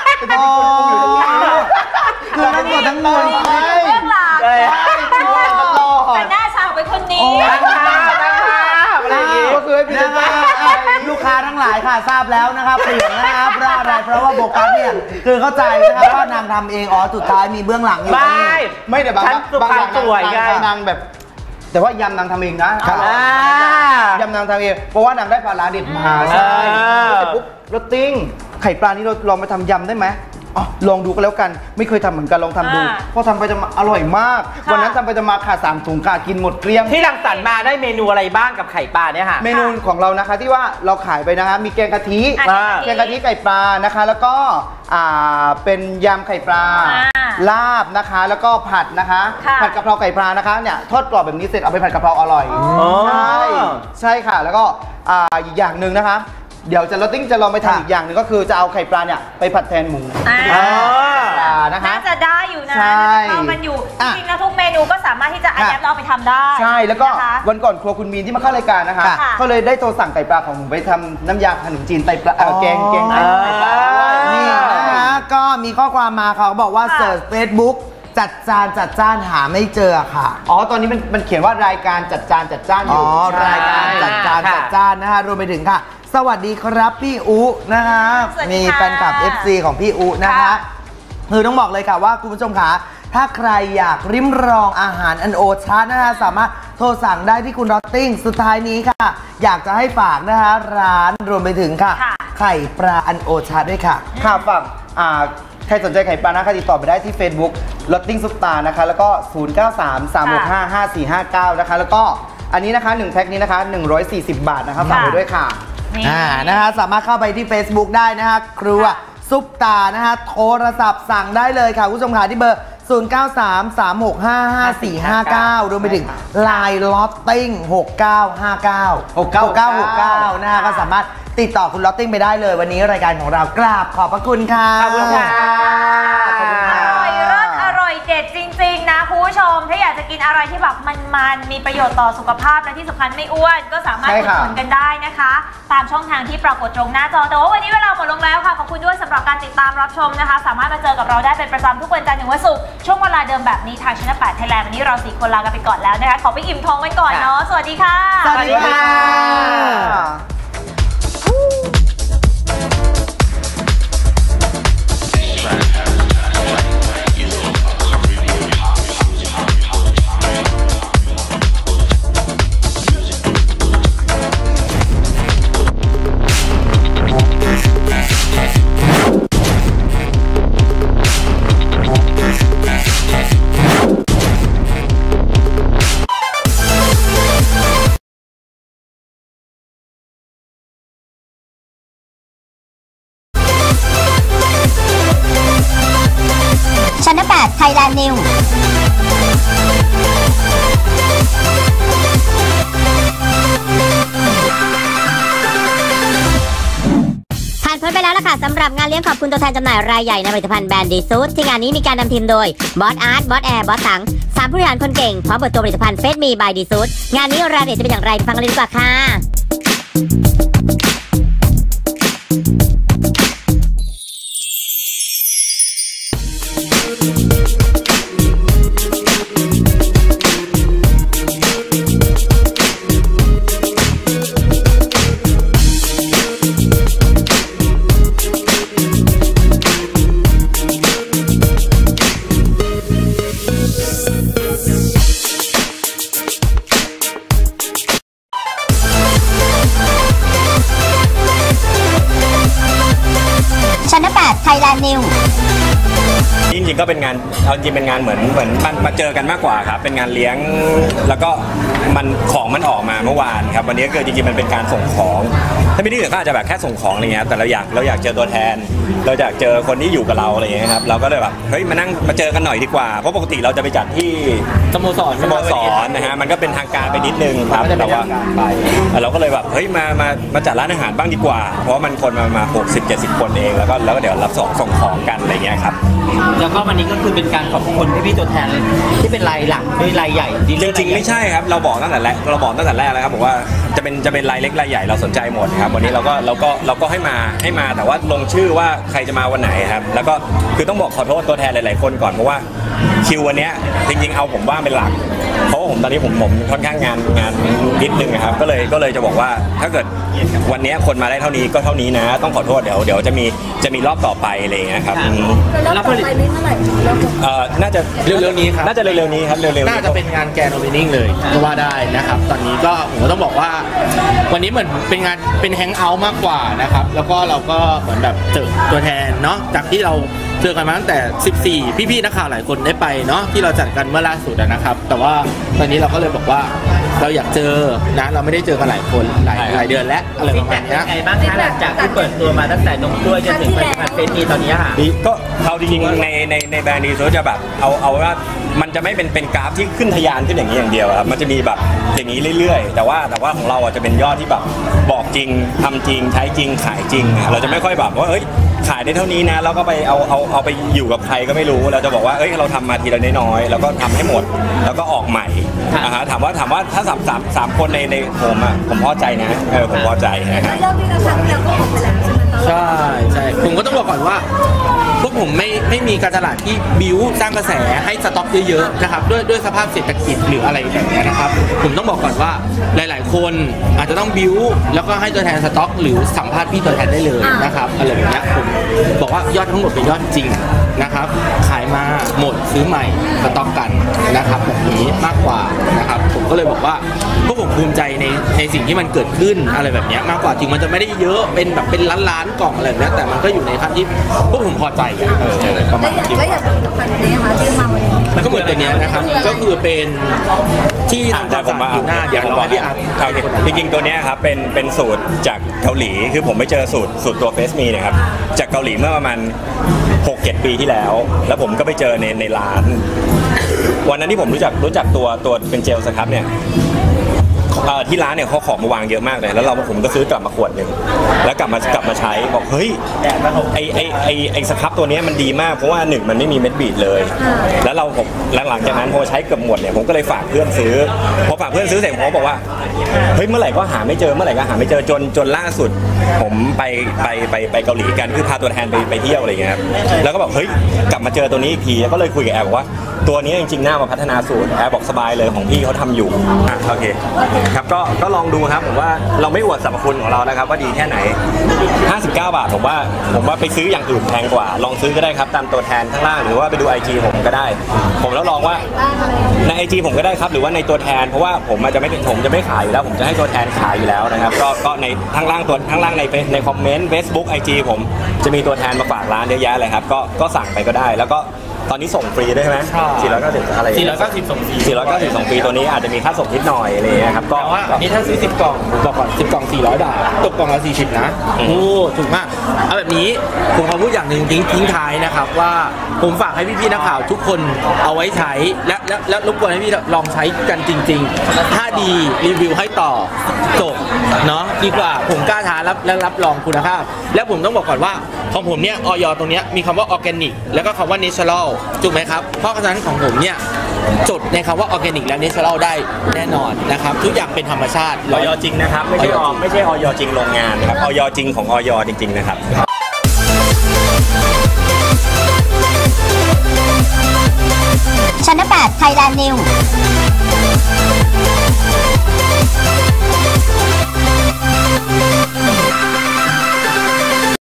คือทั้งหมดทั้งมวลเรื่องหลักแต่หน้าชาวเป็นคนนี้ก็คือให้พรีเซนเตอร์ลูกค้าทั้งหลายค่ะทราบแล้วนะครับเปลี่ยนนะครับเพราะอะไรเพราะว่าโบกัสเนี่ยคือเข้าใจนะครับว่านางทำเองอ๋อสุดท้ายมีเบื้องหลังอยู่ไม่ไม่แต่บางบางอย่างสวยไงนางแบบแต่ว่ายำนางทำเองนะยำนางทำเองเพราะว่านางได้ปลาร้าเด็ดมาใช่เสร็จปุ๊บรสติ้งไข่ปลานี่เราลองไปทำยำได้ไหมอ๋อลองดูก็แล้วกันไม่เคยทำเหมือนกันลองทำดูพอทำไปจะอร่อยมากวันนั้นทำไปจะมาขาดสามถุงขาดกินหมดเกลี้ยงที่รังสรรค์มาได้เมนูอะไรบ้างกับไข่ปลาเนี่ยค่ะเมนูของเรานะคะที่ว่าเราขายไปนะคะมีแกงกะทิแกงกะทิไข่ปลานะคะแล้วก็อ่าเป็นยำไข่ปลาลาบนะคะแล้วก็ผัดนะคะผัดกะเพราไก่ปลานะคะเนี่ยทอดกรอบแบบนี้เสร็จเอาไปผัดกะเพราอร่อยใช่ใช่ค่ะแล้วก็อ่าอีกอย่างหนึ่งนะคะเดี๋ยวจะเราติ้งจะลองไปทำอีกอย่างหนึ่งก็คือจะเอาไข่ปลาเนี่ยไปผัดแทนหมูนะคะน่าจะได้อยู่นะเข้ากันอยู่จริงๆแล้วทุกเมนูก็สามารถที่จะอัดแอปเราไปทำได้ใช่แล้วก็วันก่อนครัวคุณมีนที่มาเข้ารายการนะคะก็เลยได้โทรสั่งไก่ปลาของหนูไปทำน้ำยาขนมจีนไตปลาแกงแกงไก่ปลานี่นะคะก็มีข้อความมาเขาบอกว่าเสิร์ช Facebookจัดจานจัดจ้านหาไม่เจอค่ะอ๋อตอนนี้มันมันเขียนว่ารายการจัดจานจัดจ้านอยู่อ๋อรายการจัดจานจัดจ้านนะคะรวมไปถึงค่ะสวัสดีครับพี่อุนะคะมีแฟนคลับ เอฟ ซี ของพี่อุนะคะคือต้องบอกเลยค่ะว่าคุณผู้ชมคะถ้าใครอยากริมรองอาหารอันโอชานะคะสามารถโทรสั่งได้ที่คุณรอตติ้งสุดท้ายนี้ค่ะอยากจะให้ฝากนะคะร้านรวมไปถึงค่ะไข่ปลาอันโอชาด้วยค่ะค่ะฝากอ่าใครสนใจไข่ปลานะคะติดต่อไปได้ที่ Facebook รอตติ้งซุปตานะคะแล้วก็ศูนย์ เก้า สาม สาม หก ห้า ห้า สี่ ห้า เก้านะคะแล้วก็อันนี้นะคะหนึ่งแพ็คนี้นะคะหนึ่งร้อยสี่สิบบาทนะคะฝากไว้ด้วยค่ะอ่านะคะสามารถเข้าไปที่ Facebook ได้นะคะครัวซุปตานะคะโทรศัพท์สั่งได้เลยค่ะคุณผู้ชมค่ะที่เบอร์ศูนย์ เก้า สาม สาม หก ห้า ห้า สี่ ห้า เก้ารวมไปถึง ไลน์ ลอตติ้ง หก เก้า ห้า เก้า หก เก้า หก เก้า หก เก้านะคะก็สามารถติดต่อคุณลอตติ้งไปได้เลยวันนี้รายการของเรากราบขอบพระคุณค่ะขอบคุณค่ะอร่อยเลิศอร่อยเด็ดจริงๆนะคุณผู้ชมถ้าอยากจะกินอะไรที่แบบมันๆมีประโยชน์ต่อสุขภาพและที่สำคัญไม่อ้วนก็สามารถอุดหนุนกันได้นะคะตามช่องทางที่ปรากฏตรงหน้าจอแต่ว่าวันนี้เวลาหมดลงแล้วค่ะขอบคุณด้วยสำหรับการติดตามรับชมนะคะสามารถมาเจอกับเราได้เป็นประจำทุกวันจันทร์ถึงวันศุกร์ช่วงเวลาเดิมแบบนี้ทางช่องแปดไทยแลนด์วันนี้เราสี่คนลากันไปก่อนแล้วนะคะขอไปอิ่มท้องไว้ก่อนเนาะสวัสดีค่ะสวัสดีค่ะรับงานเลี้ยงขอบคุณตัวแทนจำหน่ายรายใหญ่ในผลิตภัณฑ์แบรนด์ดีซูดที่งานนี้มีการนำทีมโดยบอสอาร์ตบอสแอร์บอสตังสามผู้บริหารคนเก่งพร้อมเปิดตัวผลิตภัณฑ์เฟสมีบายดีซูดงานนี้รายละเอียดจะเป็นอย่างไรฟังกันเลยดีกว่าค่ะไทยแลนด์นิวจริงๆก็เป็นงานเอาจริงเป็นงานเหมือนเหมือนมันมาเจอกันมากกว่าครับเป็นงานเลี้ยงแล้วก็มันของมันออกมาเมื่อวานครับวันนี้ก็จริงๆมันเป็นการส่งของถ้าไม่ได้อื่นก็อาจจะแบบแค่ส่งของอะไรเงี้ยแต่เราอยากเราอยากเจอตัวแทนเราอยากเจอคนที่อยู่กับเราอะไรเงี้ยครับเราก็เลยแบบเฮ้ยมานั่งมาเจอกันหน่อยดีกว่าเพราะปกติเราจะไปจัดที่สโมสรสโมสรนะฮะมันก็เป็นทางการไปนิดนึงครับแต่ว่าเราก็เลยแบบเฮ้ยมามามาจัดร้านอาหารบ้างดีกว่าเพราะมันคนมามาหกสิบเจ็ดสิบคนเองแล้วก็แล้วก็เดี๋ยวรับส่งส่งของกันอะไรเงี้ยครับแล้วก็วันนี้ก็คือเป็นการขอบคุณพี่ๆตัวแทนที่เป็นรายหลักด้วยรายใหญ่จริงๆไม่ใช่ครับเราบอกตั้งแต่แรกเราบอกตั้งแต่แรกแล้วครับบอกว่าจะเป็นจะเป็นรายเล็กรายใหญ่เราสนใจหมดครับวันนี้เราก็เราก็เราก็ให้มาให้มาแต่ว่าลงชื่อว่าใครจะมาวันไหนครับแล้วก็คือต้องบอกขอโทษตัวแทนหลายๆคนก่อนเพราะว่าคิววันนี้จริงๆเอาผมว่างเป็นหลักเพราะว่าผมตอนนี้ผมผมค่อนข้างงานงานนิดนึงนะครับก็เลยก็เลยจะบอกว่าถ้าเกิดวันนี้คนมาได้เท่านี้ก็เท่านี้นะต้องขอโทษเดี๋ยวเดี๋ยวจะมีจะมีรอบต่อไปอะไรอย่างเงี้ยครับแล้วต่อไปนี้เมื่อไหร่เอ่อน่าจะเร็วๆนี้ครับน่าจะเร็วๆนี้ครับเร็วๆน่าจะเป็นงานแกรนด์โอเพนนิ่งเลยก็ว่าได้นะครับตอนนี้ก็ผมก็ต้องบอกว่าวันนี้เหมือนเป็นงานเป็นแฮงเอาท์มากกว่านะครับแล้วก็เราก็เหมือนแบบเจอตัวแทนเนาะจากที่เราเจอกันมาตั้งแต่สิบสี่พี่ๆนักข่าวหลายคนได้ไปเนาะที่เราจัดกันเมื่อล่าสุดนะครับแต่ว่าตอนนี้เราก็เลยบอกว่าเราอยากเจอนะเราไม่ได้เจอกันหลายคนหลายหลายเดือนแล้วอะไรประมาณนี้ไงบ้างคะหลังจากที่เปิดตัวมาตั้งแต่นมกล้วยจนถึงผลิตภัณฑ์เฟสมีตอนนี้ค่ะก็เอาจริงๆในในในแบรนด์ดีโซจะแบบเอาเอาว่ามันจะไม่เป็นเป็นกราฟที่ขึ้นทะยานขึ้นอย่างนี้อย่างเดียวครับมันจะมีแบบอย่างนี้เรื่อยๆแต่ว่าแต่ว่าของเราจะเป็นยอดที่แบบบอกจริงทำจริงใช้จริงขายจริงเราจะไม่ค่อยแบบว่าเอ้ยขายได้เท่านี้นะแล้วก็ไปเอาเอาเอาไปอยู่กับใครก็ไม่รู้เราจะบอกว่าเอ้ยเราทำมาทีละน้อยๆแล้วก็ทำให้หมดแล้วก็ออกใหม่นะฮะถามว่าถามว่าถ้าสามสามสามคนในในผมอ่ะผมพอใจนะเออผมพอใจนะครับเริ่มที่เราทำแล้วก็ออกไปแล้วใช่ไหมใช่ใช่ผมก็ต้องบอกก่อนว่าพวกผมไม่ไม่มีการตลาดที่บิ้วสร้างกระแสให้สต็อกเยอะๆนะครับด้วยด้วยสภาพเศรษฐกิจหรืออะไรแบบนี้นะครับผมต้องบอกก่อนว่าหลายๆคนอาจจะต้องบิ้วแล้วก็ให้ตัวแทนสต็อกหรือสัมภาษณ์พี่ตัวแทนได้เลยนะครับอะไรแบบนี้ผมบอกว่ายอดทั้งหมดเป็นยอดจริงนะครับขายมาหมดซื้อใหม่สต็อกกันนะครับแบบนี้มากกว่านะครับผมก็เลยบอกว่าพวกผมภูมิใจในในสิ่งที่มันเกิดขึ้นอะไรแบบนี้มากกว่าถึงมันจะไม่ได้เยอะเป็นแบบเป็นล้านๆกล่องอะไรแบบนี้แต่มันก็อยู่ในขั้นที่พวกผมพอใจกันประมาณนี้แล้วอย่างผลิตภัณฑ์นี้ค่ะที่มาวันนี้มันก็เหมือนตัวนี้นะครับก็คือเป็นที่ทำจากอยู่หน้าเดี๋ยวเราให้พี่อาร์ตจริงๆตัวนี้ครับเป็นเป็นสูตรจากเกาหลีคือผมไปเจอสูตรสูตรตัวเฟสมีนะครับจากเกาหลีเมื่อประมาณหกเจ็ดปีที่แล้วแล้วผมก็ไปเจอในในร้านวันนั้นที่ผมรู้จักรู้จักตัวตัวเป็นเจลสครับเนี่ยที่ร้านเนี่ยเขาของมาวางเยอะมากเลยแล้วเราผมก็ซื้อกลับมาขวดหนึ่งแล้วกลับมากลับมาใช้บอกเฮ้ยไอไอไอไอสครับตัวนี้มันดีมากเพราะว่าหนึ่งมันไม่มีเม็ดบีดเลยแล้วเราผมหลังจากนั้นพอใช้เกือบหมดเนี่ยผมก็เลยฝากเพื่อนซื้อพอฝากเพื่อนซื้อเสร็จผมบอกว่าเฮ้ยเมื่อไหร่ก็หาไม่เจอเมื่อไหร่ก็หาไม่เจอจนจนล่าสุดผมไปไปไปไปเกาหลีกันคือพาตัวแทนไปไปเที่ยวอะไรเงี้ยแล้วก็บอกเฮ้ยกลับมาเจอตัวนี้อีกทีแล้วก็เลยคุยกับแอร์บอกว่าตัวนี้จริงๆน่ามาพัฒนาสูตรแอร์บอกสบายเลยของพี่เขาทำอยู่อ่ะโอเคครับก็ก็ลองดูครับผมว่าเราไม่อวดสรรพคุณของเรานะครับว่าดีแค่ไหนห้าสิบเก้าบาทผมว่าผมว่าไปซื้ออย่างอื่นแพงกว่าลองซื้อก็ได้ครับตามตัวแทนข้างล่างหรือว่าไปดู ไอ จี ผมก็ได้ผมแล้วลองว่าใน ไอ จี ผมก็ได้ครับหรือว่าในตัวแทนเพราะว่าผมอาจจะไม่ผมจะไม่ขายอยู่แล้วผมจะให้ตัวแทนขายอยู่แล้วนะครับก็ก็ในข้างล่างตัวข้างล่างในในคอมเมนต์ Facebook ไอ จี ผมจะมีตัวแทนมาฝากร้านเยอะแยะเลยครับก็ก็สั่งไปก็ได้แล้วก็ตอนนี้ส่งฟรีได้ไหมสี่ร้อยเก้าสิบอะไรสี่ร้อยเก้าสิบส่งฟรีสี่ร้อยเก้าสิบส่งฟรีตัวนี้อาจจะมีค่าส่งนิดหน่อยอะไรอย่างเงี้ยครับก็ว่านี่ถ้าซื้อสิบกล่องผมบอกก่อนสิบกล่องสี่ร้อยบาทตกกล่องละสี่สิบนะโอ้ถูกมากเอาแบบนี้ผมขอพูดอย่างหนึ่งทิ้งทิ้งท้ายนะครับว่าผมฝากให้พี่ๆนักข่าวทุกคนเอาไว้ใช้และและและรบกวนให้พี่ลองใช้กันจริงๆถ้าดีรีวิวให้ต่อจบเนาะดีกว่าผมกล้าท้ารับและรับรองคุณภาพและผมต้องบอกก่อนว่าของผมเนี่ยออยตรงเนี้ยมีคำว่าออร์แกนิกแล้วก็คำว่าเนเชอรัลถูกไหมครับเพราะฉะนั้นของผมเนี่ยจดในคำว่าออร์แกนิกและเนเชอรัลได้แน่นอนนะครับทุกอย่างเป็นธรรมชาติออยจริงนะครับไม่ใช่อไม่ใช่ออยจริงโรงงานนะครับออยจริงของออยจริงๆนะครับ